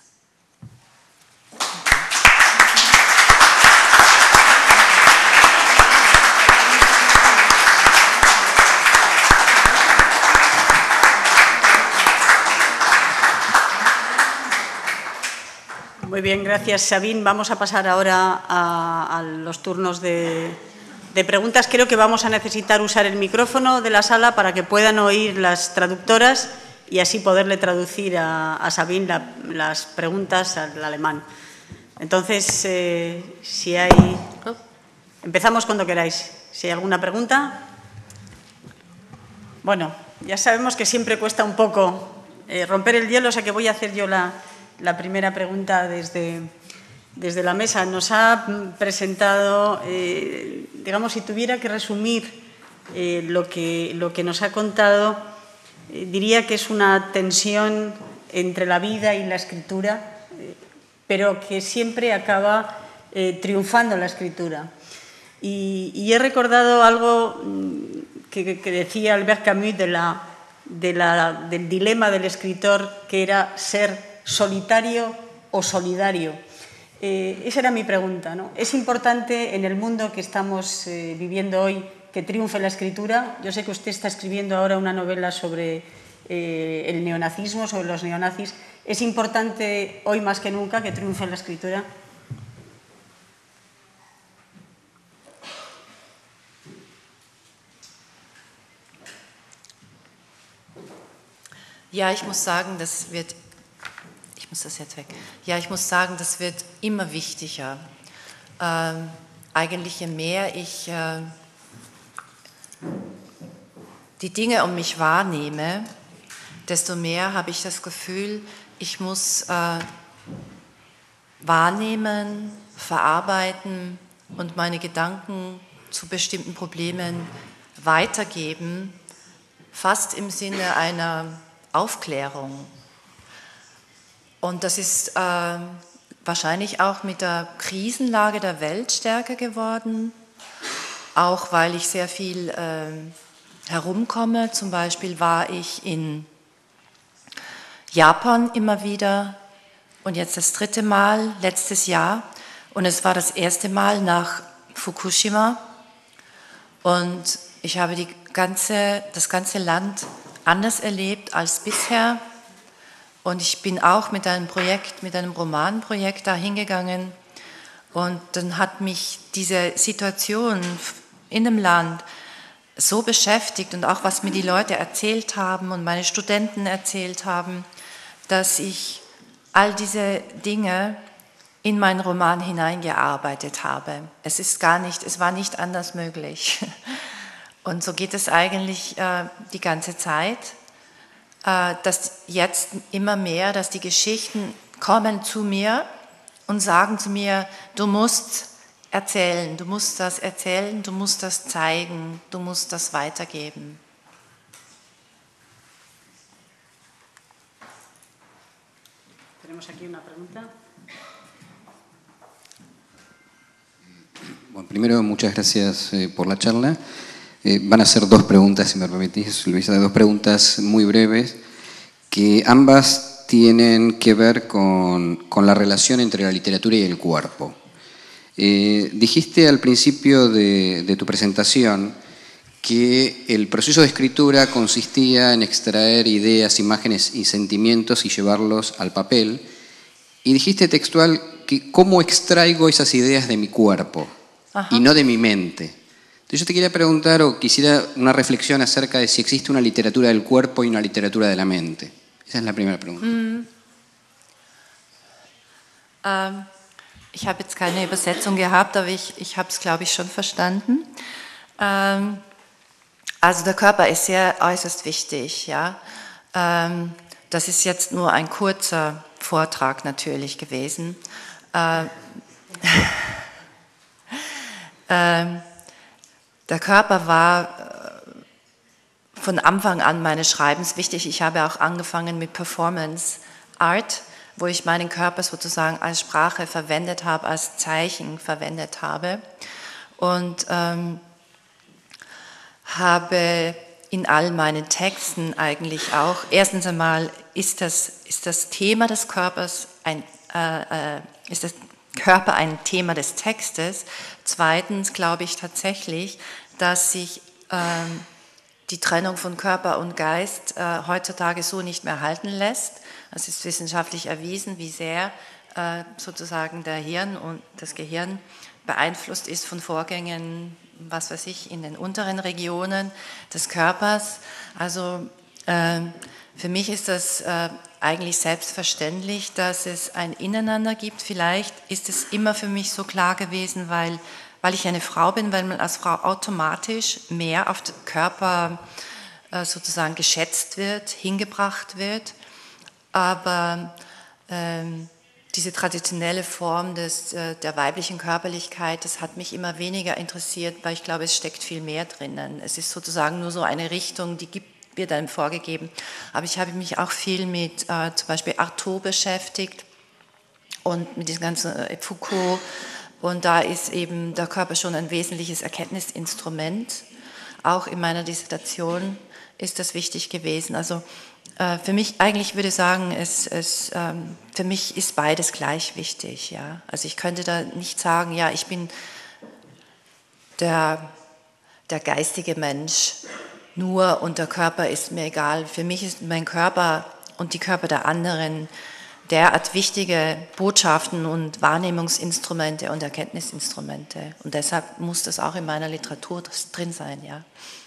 Speaker 2: Muy bien, gracias Sabine. Vamos a pasar ahora a, a los turnos de, de preguntas. Creo que vamos a necesitar usar el micrófono de la sala para que puedan oír las traductoras y así poderle traducir a, a Sabine la, las preguntas al alemán. Entonces, eh, si hay... Empezamos cuando queráis. Si hay alguna pregunta. Bueno, ya sabemos que siempre cuesta un poco eh, romper el hielo, o sea que voy a hacer yo la... La primera pregunta desde, desde la mesa. Nos ha presentado, eh, digamos, si tuviera que resumir eh, lo, que, lo que nos ha contado, eh, diría que es una tensión entre la vida y la escritura, eh, pero que siempre acaba eh, triunfando la escritura. Y, y he recordado algo que, que decía Albert Camus de la, de la, del dilema del escritor, que era ser solitario o solidario. Eh, esa era mi pregunta, ¿no? ¿Es importante en el mundo que estamos eh, viviendo hoy que triunfe la escritura? Yo sé que usted está escribiendo ahora una novela sobre eh, el neonazismo, sobre los neonazis. ¿Es importante hoy más que nunca que triunfe la escritura?
Speaker 1: Ja, ich muss sagen, das wird Ich muss das jetzt weg. Ja, ich muss sagen, das wird immer wichtiger. Ähm, eigentlich je mehr ich äh, die Dinge um mich wahrnehme, desto mehr habe ich das Gefühl, ich muss äh, wahrnehmen, verarbeiten und meine Gedanken zu bestimmten Problemen weitergeben, fast im Sinne einer Aufklärung. Und das ist äh, wahrscheinlich auch mit der Krisenlage der Welt stärker geworden, auch weil ich sehr viel äh, herumkomme. Zum Beispiel war ich in Japan immer wieder und jetzt das dritte Mal letztes Jahr. Und es war das erste Mal nach Fukushima und ich habe die ganze, das ganze Land anders erlebt als bisher. Und ich bin auch mit einem Projekt, mit einem Romanprojekt da hingegangen und dann hat mich diese Situation in dem Land so beschäftigt und auch was mir die Leute erzählt haben und meine Studenten erzählt haben, dass ich all diese Dinge in meinen Roman hineingearbeitet habe. Es ist gar nicht, es war nicht anders möglich. Und so geht es eigentlich äh, die ganze Zeit, äh, dass jetzt immer mehr, dass die Geschichten kommen zu mir und sagen zu mir, du musst erzählen, du musst das erzählen, du musst das zeigen, du musst das weitergeben.
Speaker 2: Tenemos aquí una pregunta.
Speaker 3: Bueno, primero, muchas gracias eh, por la charla. Eh, van a ser dos preguntas, si me permitís, Luisa, dos preguntas muy breves, que ambas tienen que ver con, con la relación entre la literatura y el cuerpo. Eh, dijiste al principio de, de tu presentación que el proceso de escritura consistía en extraer ideas, imágenes y sentimientos y llevarlos al papel, y dijiste textual que cómo extraigo esas ideas de mi cuerpo. Ajá. Y no de mi mente. Entonces yo te quería preguntar o quisiera una reflexión acerca de si existe una literatura del cuerpo y una literatura de la mente. Esa es la primera pregunta.
Speaker 1: Mm. Ähm, ich habe jetzt keine Übersetzung gehabt, aber ich, ich habe es, glaube ich, schon verstanden. Ähm, also der Körper ist sehr äußerst wichtig. Ja? Ähm, das ist jetzt nur ein kurzer Vortrag natürlich gewesen. Äh, Ähm, der Körper war von Anfang an meines Schreibens wichtig. Ich habe auch angefangen mit Performance Art, wo ich meinen Körper sozusagen als Sprache verwendet habe, als Zeichen verwendet habe und ähm, habe in all meinen Texten eigentlich auch, erstens einmal ist das, ist das Thema des Körpers ein, äh, äh, ist das Körper ein Thema des Textes. Zweitens glaube ich tatsächlich, dass sich ähm, die Trennung von Körper und Geist äh, heutzutage so nicht mehr halten lässt. Es ist wissenschaftlich erwiesen, wie sehr äh, sozusagen der Hirn und das Gehirn beeinflusst ist von Vorgängen, was weiß ich, in den unteren Regionen des Körpers. Also äh, für mich ist das äh, eigentlich selbstverständlich, dass es ein Ineinander gibt. Vielleicht ist es immer für mich so klar gewesen, weil, weil ich eine Frau bin, weil man als Frau automatisch mehr auf den Körper äh, sozusagen geschätzt wird, hingebracht wird. Aber ähm, diese traditionelle Form des, äh, der weiblichen Körperlichkeit, das hat mich immer weniger interessiert, weil ich glaube, es steckt viel mehr drinnen. Es ist sozusagen nur so eine Richtung, die gibt wird einem vorgegeben. Aber ich habe mich auch viel mit äh, zum Beispiel Artaud beschäftigt und mit diesem ganzen äh, Foucault. Und da ist eben der Körper schon ein wesentliches Erkenntnisinstrument. Auch in meiner Dissertation ist das wichtig gewesen. Also äh, für mich, eigentlich würde ich sagen, es, es, ähm, für mich ist beides gleich wichtig. Ja? Also ich könnte da nicht sagen, ja, ich bin der, der geistige Mensch nur und der Körper ist mir egal. Für mich ist mein Körper und die Körper der anderen derart wichtige Botschaften und Wahrnehmungsinstrumente und Erkenntnisinstrumente. Und deshalb muss das auch in meiner Literatur drin sein, ja.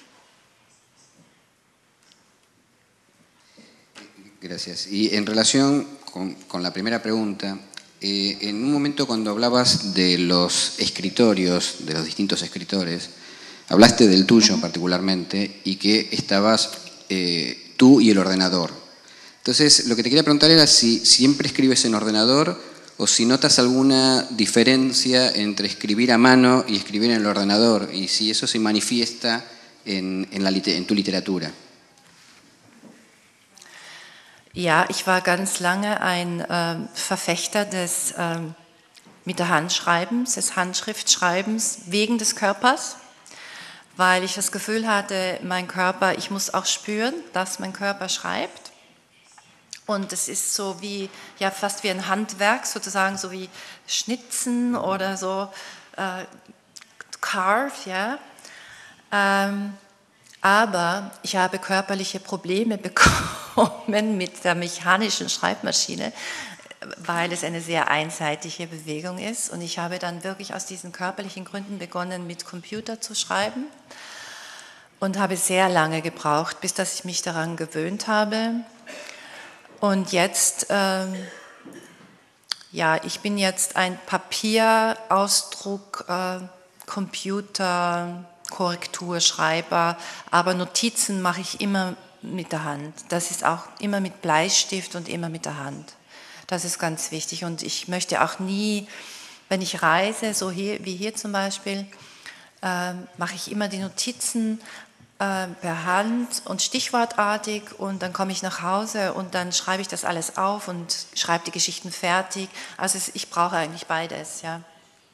Speaker 3: Gracias. Y en relación con, con la primera pregunta, eh, en un momento cuando hablabas de los escritorios, de los distintos escritores, hablaste del tuyo particularmente y que estabas eh, tú y el ordenador. Entonces, lo que te quería preguntar era si siempre escribes en ordenador o si notas alguna diferencia entre escribir a mano y escribir en el ordenador y si eso se manifiesta en, en, la, en tu literatura.
Speaker 1: Ja, ich war ganz lange ein äh, Verfechter des äh, mit der Hand Schreibens, des Handschriftschreibens wegen des Körpers, weil ich das Gefühl hatte, mein Körper, ich muss auch spüren, dass mein Körper schreibt. Und es ist so wie, ja, fast wie ein Handwerk, sozusagen so wie Schnitzen oder so, äh, carve, ja. Ähm, aber ich habe körperliche Probleme bekommen mit der mechanischen Schreibmaschine, weil es eine sehr einseitige Bewegung ist. Und ich habe dann wirklich aus diesen körperlichen Gründen begonnen, mit Computer zu schreiben und habe sehr lange gebraucht, bis dass ich mich daran gewöhnt habe. Und jetzt, ähm, ja, ich bin jetzt ein Papierausdruck, äh, Computer, Korrekturschreiber, aber Notizen mache ich immer mit der Hand. Das ist auch immer mit Bleistift und immer mit der Hand. Das ist ganz wichtig. Und ich möchte auch nie, wenn ich reise, so hier, wie hier zum Beispiel, äh, mache ich immer die Notizen per Hand und stichwortartig und dann komme ich nach Hause und dann schreibe ich das alles auf und schreibe die Geschichten fertig. Also ich brauche eigentlich beides, ja.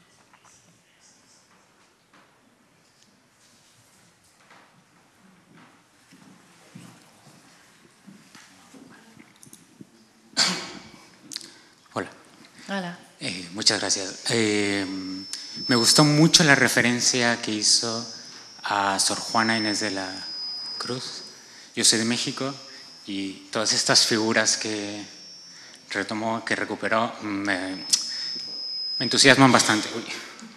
Speaker 4: Hola.
Speaker 1: Hola.
Speaker 4: Eh, muchas gracias. Eh, me gustó mucho la referencia que hizo a Sor Juana Inés de la Cruz. Yo soy de México y todas estas figuras que retomó, que recuperó, me, me entusiasman bastante. Uy.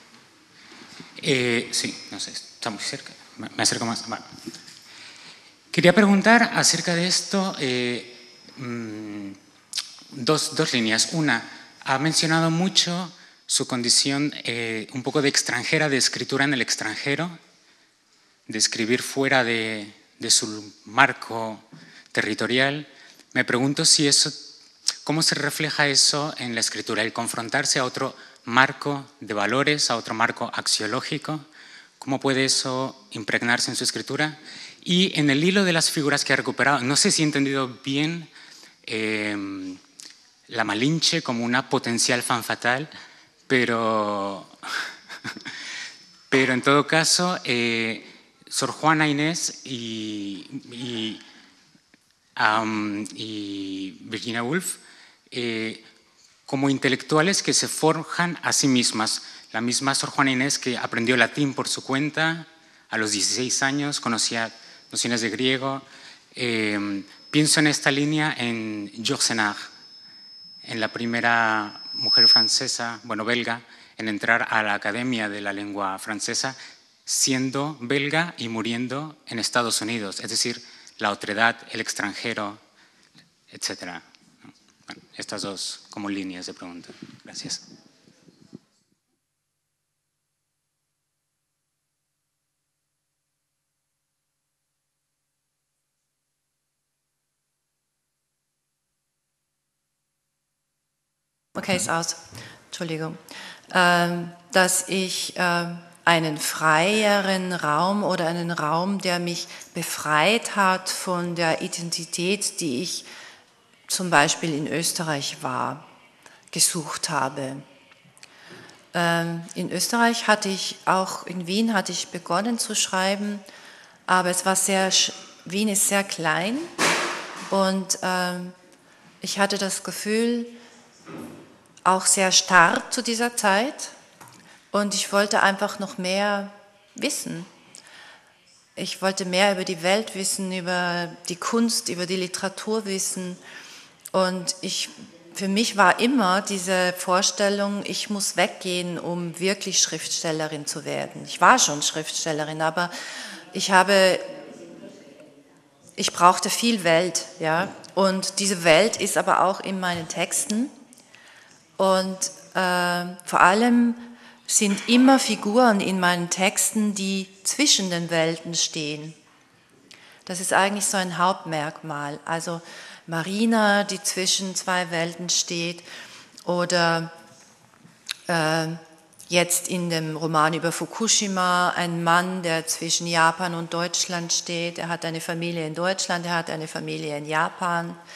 Speaker 4: Eh, sí, no sé, está muy cerca, me, me acerco más. Bueno. Quería preguntar acerca de esto, eh, mmm, dos, dos líneas. Una, ha mencionado mucho su condición eh, un poco de extranjera, de escritura en el extranjero, de escribir fuera de, de su marco territorial. Me pregunto si eso, cómo se refleja eso en la escritura, el confrontarse a otro marco de valores, a otro marco axiológico, cómo puede eso impregnarse en su escritura. Y en el hilo de las figuras que ha recuperado, no sé si he entendido bien eh, la Malinche como una potencial fan fatal, pero, pero en todo caso, eh, Sor Juana Inés y, y, um, y Virginia Woolf eh, como intelectuales que se forjan a sí mismas. La misma Sor Juana Inés que aprendió latín por su cuenta a los dieciséis años, conocía nociones de griego. Eh, pienso en esta línea en Yourcenar, en la primera mujer francesa, bueno, belga, en entrar a la Academia de la Lengua Francesa, siendo belga y muriendo en Estados Unidos, es decir, la otredad, el extranjero, etcétera. Bueno, estas dos como líneas de pregunta. Gracias.
Speaker 1: Okay, ist aus. Entschuldigung. Ähm, dass ich äh, einen freieren Raum oder einen Raum, der mich befreit hat von der Identität, die ich zum Beispiel in Österreich war, gesucht habe. Ähm, in Österreich hatte ich, auch in Wien hatte ich begonnen zu schreiben, aber es war sehr, Wien ist sehr klein und ähm, ich hatte das Gefühl, auch sehr starr zu dieser Zeit und ich wollte einfach noch mehr wissen. Ich wollte mehr über die Welt wissen, über die Kunst, über die Literatur wissen und ich, für mich war immer diese Vorstellung, ich muss weggehen, um wirklich Schriftstellerin zu werden. Ich war schon Schriftstellerin, aber ich habe, ich brauchte viel Welt, ja, und diese Welt ist aber auch in meinen Texten. Und äh, vor allem sind immer Figuren in meinen Texten, die zwischen den Welten stehen. Das ist eigentlich so ein Hauptmerkmal. Also Marina, die zwischen zwei Welten steht, oder äh, jetzt in dem Roman über Fukushima ein Mann, der zwischen Japan und Deutschland steht. Er hat eine Familie in Deutschland, er hat eine Familie in Japan.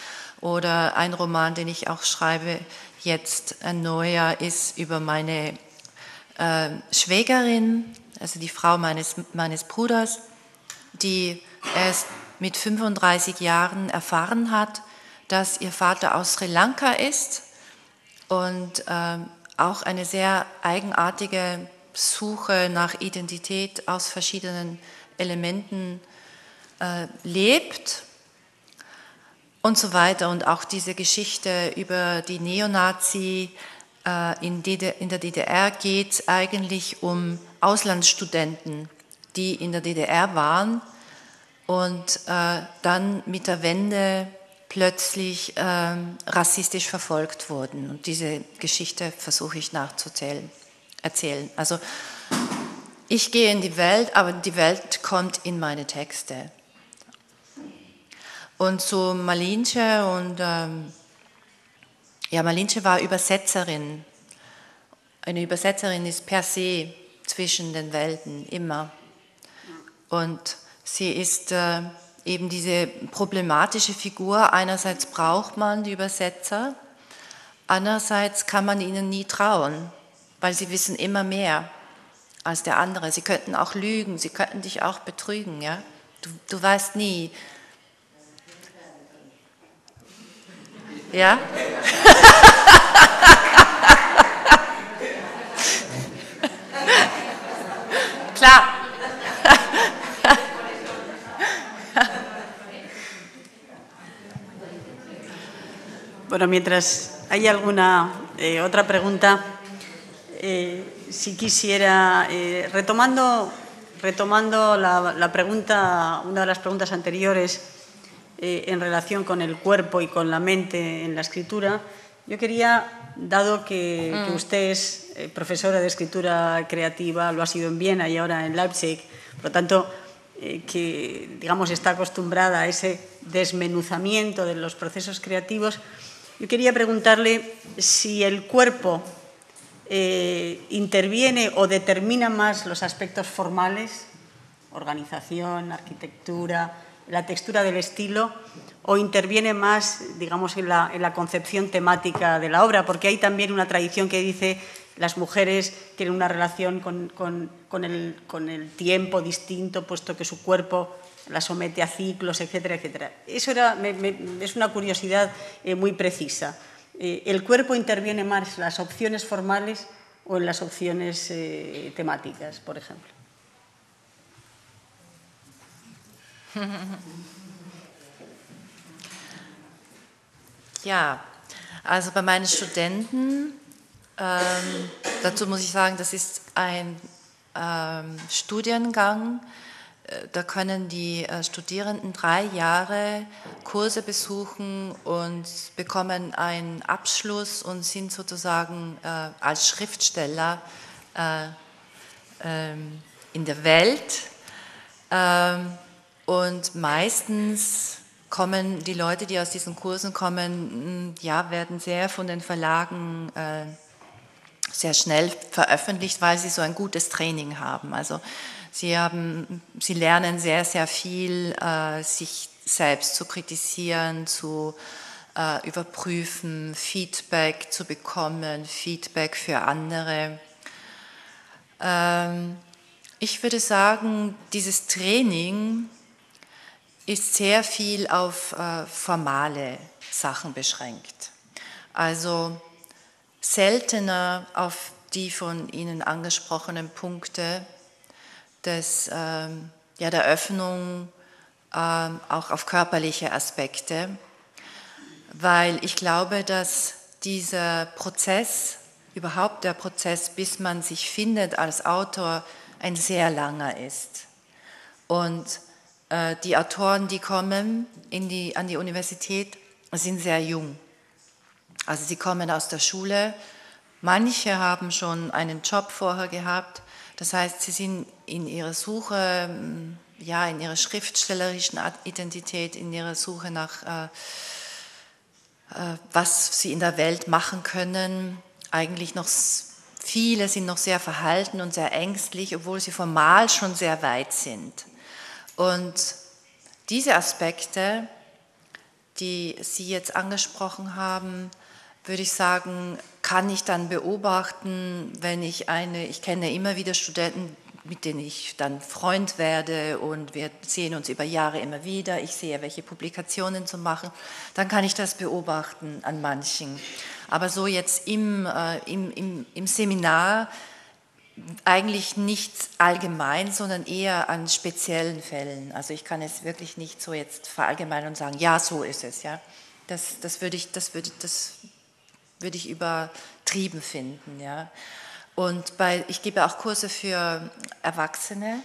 Speaker 1: Oder ein Roman, den ich auch schreibe, jetzt ein neuer, ist über meine äh, Schwägerin, also die Frau meines, meines Bruders, die erst mit fünfunddreißig Jahren erfahren hat, dass ihr Vater aus Sri Lanka ist und äh, auch eine sehr eigenartige Suche nach Identität aus verschiedenen Elementen äh, lebt und so weiter. Und auch diese Geschichte über die Neonazi äh, in, D D, in der D D R geht eigentlich um Auslandsstudenten, die in der D D R waren und äh, dann mit der Wende plötzlich äh, rassistisch verfolgt wurden. Und diese Geschichte versuche ich nachzuzählen, erzählen. Also ich gehe in die Welt, aber die Welt kommt in meine Texte. Und zu Malinche und ähm, ja, Malinche war Übersetzerin. Eine Übersetzerin ist per se zwischen den Welten immer. Und sie ist äh, eben diese problematische Figur. Einerseits braucht man die Übersetzer, andererseits kann man ihnen nie trauen, weil sie wissen immer mehr als der andere. Sie könnten auch lügen, sie könnten dich auch betrügen. Ja? Du, du weißt nie. Ja? Klar.
Speaker 2: Bueno, mientras hay alguna eh, otra pregunta, eh, si quisiera, eh, retomando, retomando la, la pregunta, una de las preguntas anteriores eh, en relación con el cuerpo y con la mente en la escritura, yo quería, dado que, mm. que usted es eh, profesora de escritura creativa, lo ha sido en Viena y ahora en Leipzig, por lo tanto, eh, que digamos está acostumbrada a ese desmenuzamiento de los procesos creativos, yo quería preguntarle si el cuerpo eh, interviene o determina más los aspectos formales, organización, arquitectura, la textura del estilo, o interviene más, digamos, en la, en la concepción temática de la obra, porque hay también una tradición que dice las mujeres tienen una relación con, con, con, el, con el tiempo distinto, puesto que su cuerpo la somete a ciclos, etcétera, etcétera. Eso era, me, me, es una curiosidad eh, muy precisa. Eh, ¿El cuerpo interviene más en las opciones formales o en las opciones eh, temáticas, por ejemplo?
Speaker 1: Ja, also bei meinen Studenten, ähm, dazu muss ich sagen, das ist ein ähm, Studiengang. Da können die Studierenden drei Jahre Kurse besuchen und bekommen einen Abschluss und sind sozusagen äh, als Schriftsteller äh, äh, in der Welt. Ähm, und meistens kommen die Leute, die aus diesen Kursen kommen, ja, werden sehr von den Verlagen äh, sehr schnell veröffentlicht, weil sie so ein gutes Training haben. Also Sie, haben, sie lernen sehr, sehr viel, äh, sich selbst zu kritisieren, zu äh, überprüfen, Feedback zu bekommen, Feedback für andere. Ähm, ich würde sagen, dieses Training ist sehr viel auf äh, formale Sachen beschränkt. Also seltener auf die von Ihnen angesprochenen Punkte, Des, ähm, ja, der Öffnung ähm, auch auf körperliche Aspekte, weil ich glaube, dass dieser Prozess, überhaupt der Prozess, bis man sich findet als Autor, ein sehr langer ist. Und äh, die Autoren, die kommen in die, an die Universität, sind sehr jung. Also sie kommen aus der Schule, manche haben schon einen Job vorher gehabt. Das heißt, sie sind in ihrer Suche, ja, in ihrer schriftstellerischen Identität, in ihrer Suche nach, äh, äh, was sie in der Welt machen können, eigentlich noch, viele sind noch sehr verhalten und sehr ängstlich, obwohl sie formal schon sehr weit sind. Und diese Aspekte die Sie jetzt angesprochen haben, würde ich sagen, kann ich dann beobachten, wenn ich eine, ich kenne immer wieder Studenten, mit denen ich dann Freund werde und wir sehen uns über Jahre immer wieder, ich sehe, welche Publikationen zu machen, dann kann ich das beobachten an manchen. Aber so jetzt im, äh, im, im, im Seminar eigentlich nicht allgemein, sondern eher an speziellen Fällen. Also ich kann es wirklich nicht so jetzt verallgemeinern und sagen, ja, so ist es. Ja. Das, das, würde ich, das, würde, das würde ich übertrieben finden. Ja. Und bei, ich gebe auch Kurse für Erwachsene,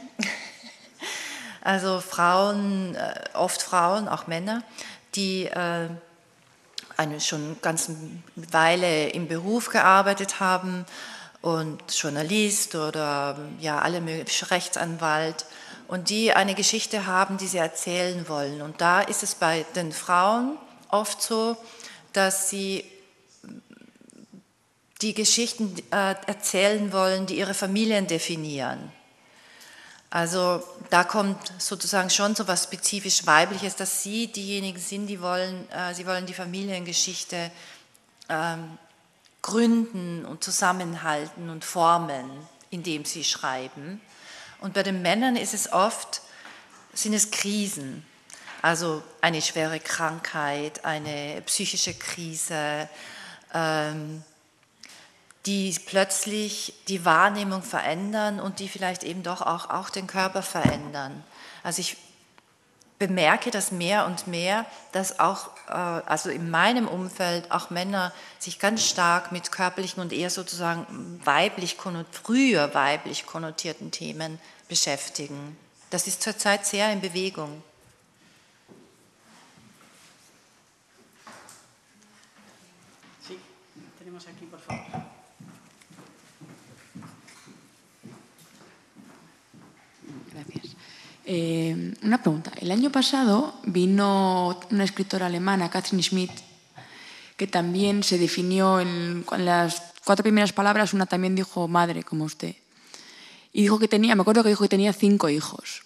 Speaker 1: also Frauen, oft Frauen, auch Männer, die äh, eine schon eine ganze Weile im Beruf gearbeitet haben und Journalist oder ja, alle möglichen Rechtsanwalt und die eine Geschichte haben, die sie erzählen wollen. Und da ist es bei den Frauen oft so, dass sie die Geschichten äh, erzählen wollen, die ihre Familien definieren. Also da kommt sozusagen schon so etwas spezifisch Weibliches, dass sie diejenigen sind, die wollen, äh, sie wollen die Familiengeschichte ähm, gründen und zusammenhalten und formen, indem sie schreiben. Und bei den Männern ist es oft, sind es Krisen, also eine schwere Krankheit, eine psychische Krise, ähm, die plötzlich die Wahrnehmung verändern und die vielleicht eben doch auch, auch den Körper verändern. Also ich bemerke das mehr und mehr, dass auch, also in meinem Umfeld, auch Männer sich ganz stark mit körperlichen und eher sozusagen weiblich, früher weiblich konnotierten Themen beschäftigen. Das ist zurzeit sehr in Bewegung.
Speaker 2: Sí, tenemos aquí, por favor.
Speaker 5: Gracias. Eh, una pregunta. El año pasado vino una escritora alemana, Katrin Schmidt, que también se definió en, en las cuatro primeras palabras, una también dijo madre, como usted. Y dijo que tenía, me acuerdo que dijo que tenía cinco hijos.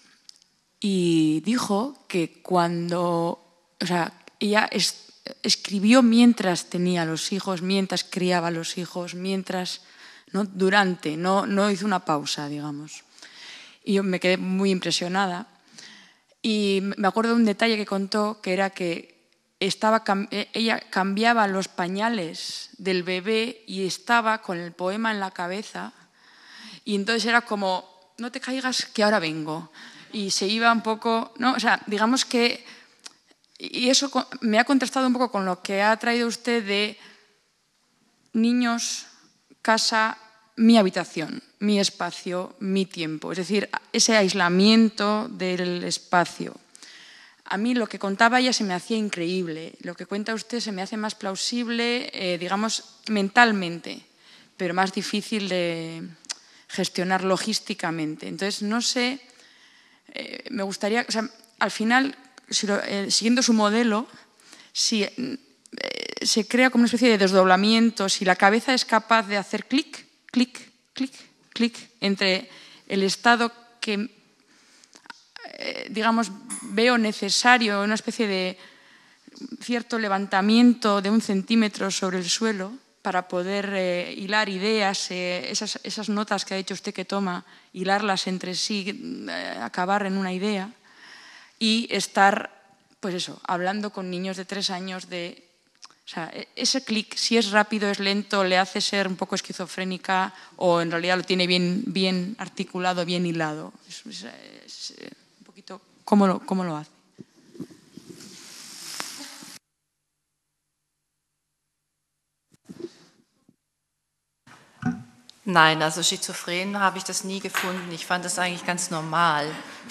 Speaker 5: Y dijo que cuando, o sea, ella es, escribió mientras tenía los hijos, mientras criaba los hijos, mientras, no durante, no, no hizo una pausa, digamos. Y yo me quedé muy impresionada. Y me acuerdo de un detalle que contó, que era que estaba, ella cambiaba los pañales del bebé y estaba con el poema en la cabeza. Y entonces era como, no te caigas, que ahora vengo. Y se iba un poco, ¿no? O sea, digamos que... Y eso me ha contrastado un poco con lo que ha traído usted de niños, casa, mi habitación, mi espacio, mi tiempo. Es decir, ese aislamiento del espacio. A mí lo que contaba ella se me hacía increíble. Lo que cuenta usted se me hace más plausible, eh, digamos, mentalmente, pero más difícil de gestionar logísticamente. Entonces, no sé, eh, me gustaría, o sea, al final, si lo, eh, siguiendo su modelo, si eh, se crea como una especie de desdoblamiento, si la cabeza es capaz de hacer clic, clic, clic, clic, entre el estado que, eh, digamos, veo necesario, una especie de cierto levantamiento de un centímetro sobre el suelo para poder eh, hilar ideas, eh, esas, esas notas que ha dicho usted que toma, hilarlas entre sí, eh, acabar en una idea y estar, pues eso, hablando con niños de tres años de... O sea, ese clic, si es rápido, es lento, le hace ser un poco esquizofrénica o en realidad lo tiene bien, bien articulado, bien hilado. Es, es, es un poquito, ¿cómo lo, cómo lo hace?
Speaker 1: Nein, also schizophren habe ich das nie gefunden. Ich fand das eigentlich ganz normal.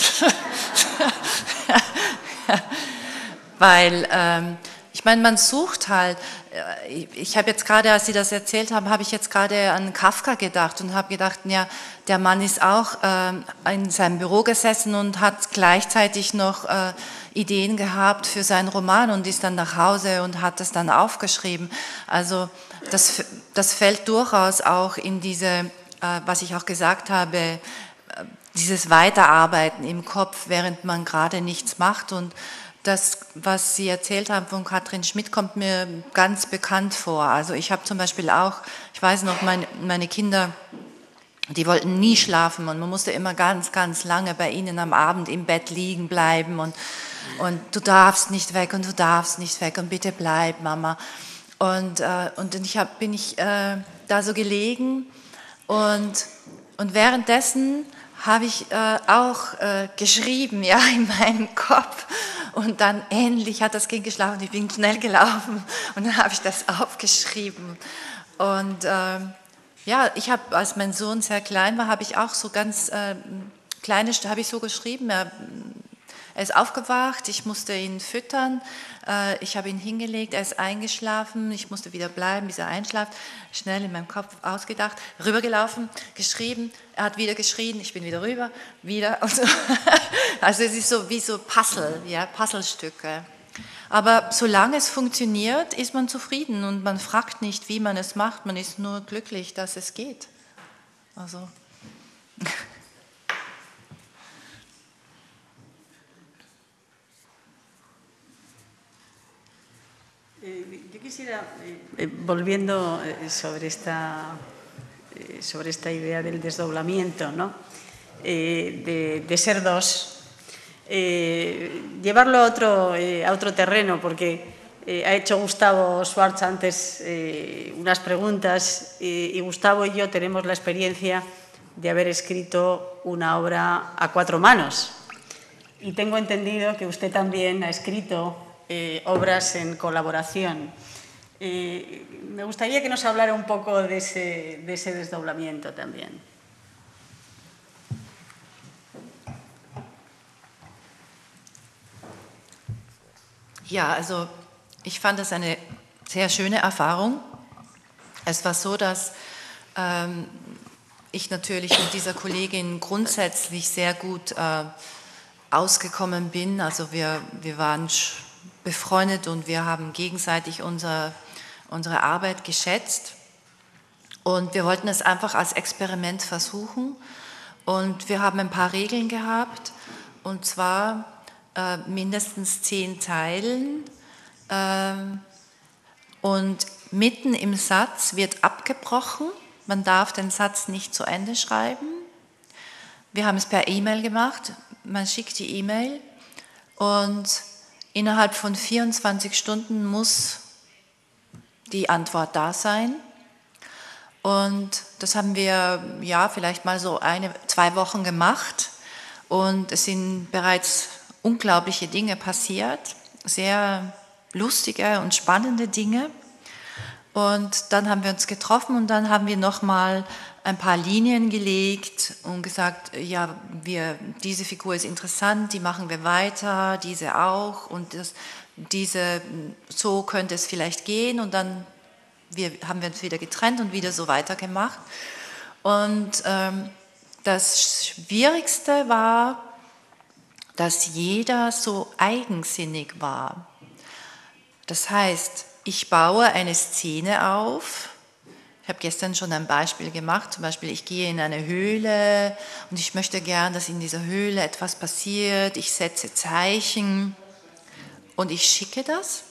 Speaker 1: Weil, ähm, ich meine, man sucht halt, ich habe jetzt gerade, als Sie das erzählt haben, habe ich jetzt gerade an Kafka gedacht und habe gedacht, ja, der Mann ist auch ähm, in seinem Büro gesessen und hat gleichzeitig noch äh, Ideen gehabt für seinen Roman und ist dann nach Hause und hat das dann aufgeschrieben. Also das, das fällt durchaus auch in diese, äh, was ich auch gesagt habe, äh, dieses Weiterarbeiten im Kopf, während man gerade nichts macht. Und das, was Sie erzählt haben von Katrin Schmidt, kommt mir ganz bekannt vor. Also ich habe zum Beispiel auch, ich weiß noch, meine, meine Kinder, die wollten nie schlafen und man musste immer ganz, ganz lange bei ihnen am Abend im Bett liegen bleiben und, und du darfst nicht weg und du darfst nicht weg und bitte bleib, Mama. Und, äh, und ich hab, bin ich äh, da so gelegen und, und währenddessen habe ich äh, auch äh, geschrieben, ja, in meinem Kopf. Und dann endlich hat das Kind geschlafen, ich bin schnell gelaufen und dann habe ich das aufgeschrieben. Und äh, ja, ich habe, als mein Sohn sehr klein war, habe ich auch so ganz äh, kleine, habe ich so geschrieben, er, er ist aufgewacht, ich musste ihn füttern, äh, ich habe ihn hingelegt, er ist eingeschlafen, ich musste wieder bleiben, bis er einschlaft, schnell in meinem Kopf ausgedacht, rübergelaufen, geschrieben, er hat wieder geschrien, ich bin wieder rüber, wieder. Und so. Also es ist so wie so Puzzle, ja, Puzzlestücke. Aber solange es funktioniert, ist man zufrieden und man fragt nicht, wie man es macht, man ist nur glücklich, dass es geht. Also.
Speaker 2: Yo quisiera, eh, volviendo sobre esta, eh, sobre esta idea del desdoblamiento, ¿no? eh, de, de ser dos, eh, llevarlo a otro, eh, a otro terreno, porque eh, ha hecho Gustavo Schwartz antes eh, unas preguntas eh, y Gustavo y yo tenemos la experiencia de haber escrito una obra a cuatro manos. Y tengo entendido que usted también ha escrito eh, obras en colaboración. Eh, me gustaría que nos hablara un poco de ese, de ese desdoblamiento también.
Speaker 1: Ja, also ich fand das eine sehr schöne Erfahrung. Es war so, dass ähm, ich natürlich mit dieser Kollegin grundsätzlich sehr gut äh, ausgekommen bin. Also wir, wir waren befreundet und wir haben gegenseitig unser, unsere Arbeit geschätzt. Und wir wollten es einfach als Experiment versuchen. Und wir haben ein paar Regeln gehabt, und zwar äh, mindestens zehn Zeilen. Äh, und mitten im Satz wird abgebrochen. Man darf den Satz nicht zu Ende schreiben. Wir haben es per E-Mail gemacht. Man schickt die E-Mail und innerhalb von vierundzwanzig Stunden muss die Antwort da sein. Und das haben wir ja vielleicht mal so eine, zwei Wochen gemacht. Und es sind bereits unglaubliche Dinge passiert, sehr lustige und spannende Dinge. Und dann haben wir uns getroffen und dann haben wir nochmal ein paar Linien gelegt und gesagt, ja, wir, diese Figur ist interessant, die machen wir weiter, diese auch und das, diese, so könnte es vielleicht gehen, und dann wir, haben wir uns wieder getrennt und wieder so weitergemacht. Und ähm, das Schwierigste war, dass jeder so eigensinnig war. Das heißt, ich baue eine Szene auf. Ich habe gestern schon ein Beispiel gemacht, zum Beispiel ich gehe in eine Höhle und ich möchte gern, dass in dieser Höhle etwas passiert. Ich setze Zeichen und ich schicke das.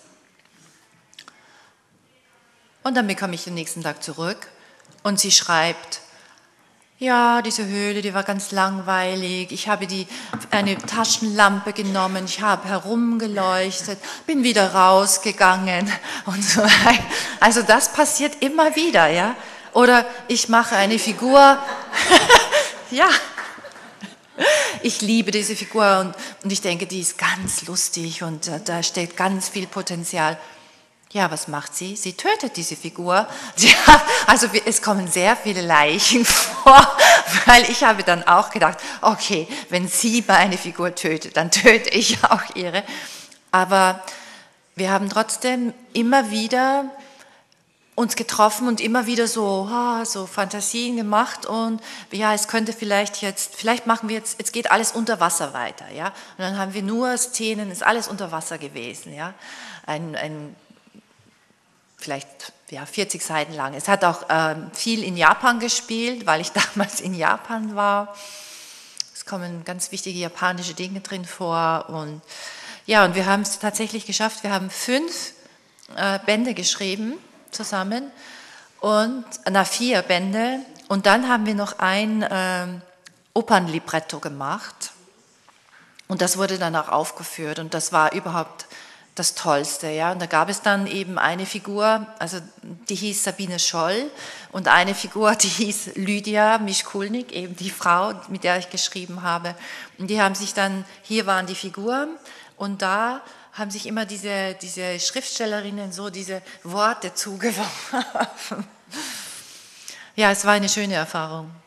Speaker 1: Und dann bekomme ich den nächsten Tag zurück und sie schreibt, ja, diese Höhle, die war ganz langweilig. Ich habe die, eine Taschenlampe genommen, ich habe herumgeleuchtet, bin wieder rausgegangen und so. Also das passiert immer wieder, ja. Oder ich mache eine Figur, ja. Ich liebe diese Figur und, und ich denke, die ist ganz lustig und uh, da steckt ganz viel Potenzial. Ja, was macht sie? Sie tötet diese Figur. Ja, also es kommen sehr viele Leichen vor, weil ich habe dann auch gedacht, okay, wenn sie meine Figur tötet, dann töte ich auch ihre. Aber wir haben trotzdem immer wieder uns getroffen und immer wieder so, oh, so Fantasien gemacht und ja, es könnte vielleicht jetzt, vielleicht machen wir jetzt, jetzt geht alles unter Wasser weiter, ja. Und dann haben wir nur Szenen, ist alles unter Wasser gewesen, ja. Ein, ein vielleicht ja, vierzig Seiten lang. Es hat auch äh, viel in Japan gespielt, weil ich damals in Japan war. Es kommen ganz wichtige japanische Dinge drin vor und Ja, und wir haben es tatsächlich geschafft. Wir haben fünf äh, Bände geschrieben zusammen, und na vier Bände. Und dann haben wir noch ein äh, Opernlibretto gemacht. Und das wurde dann auch aufgeführt. Und das war überhaupt das Tollste. Ja? Und da gab es dann eben eine Figur, also die hieß Sabine Scholl, und eine Figur, die hieß Lydia Mischkulnik, eben die Frau, mit der ich geschrieben habe. Und die haben sich dann, hier waren die Figuren, und da haben sich immer diese, diese Schriftstellerinnen so diese Worte zugeworfen. Ja, es war eine schöne Erfahrung.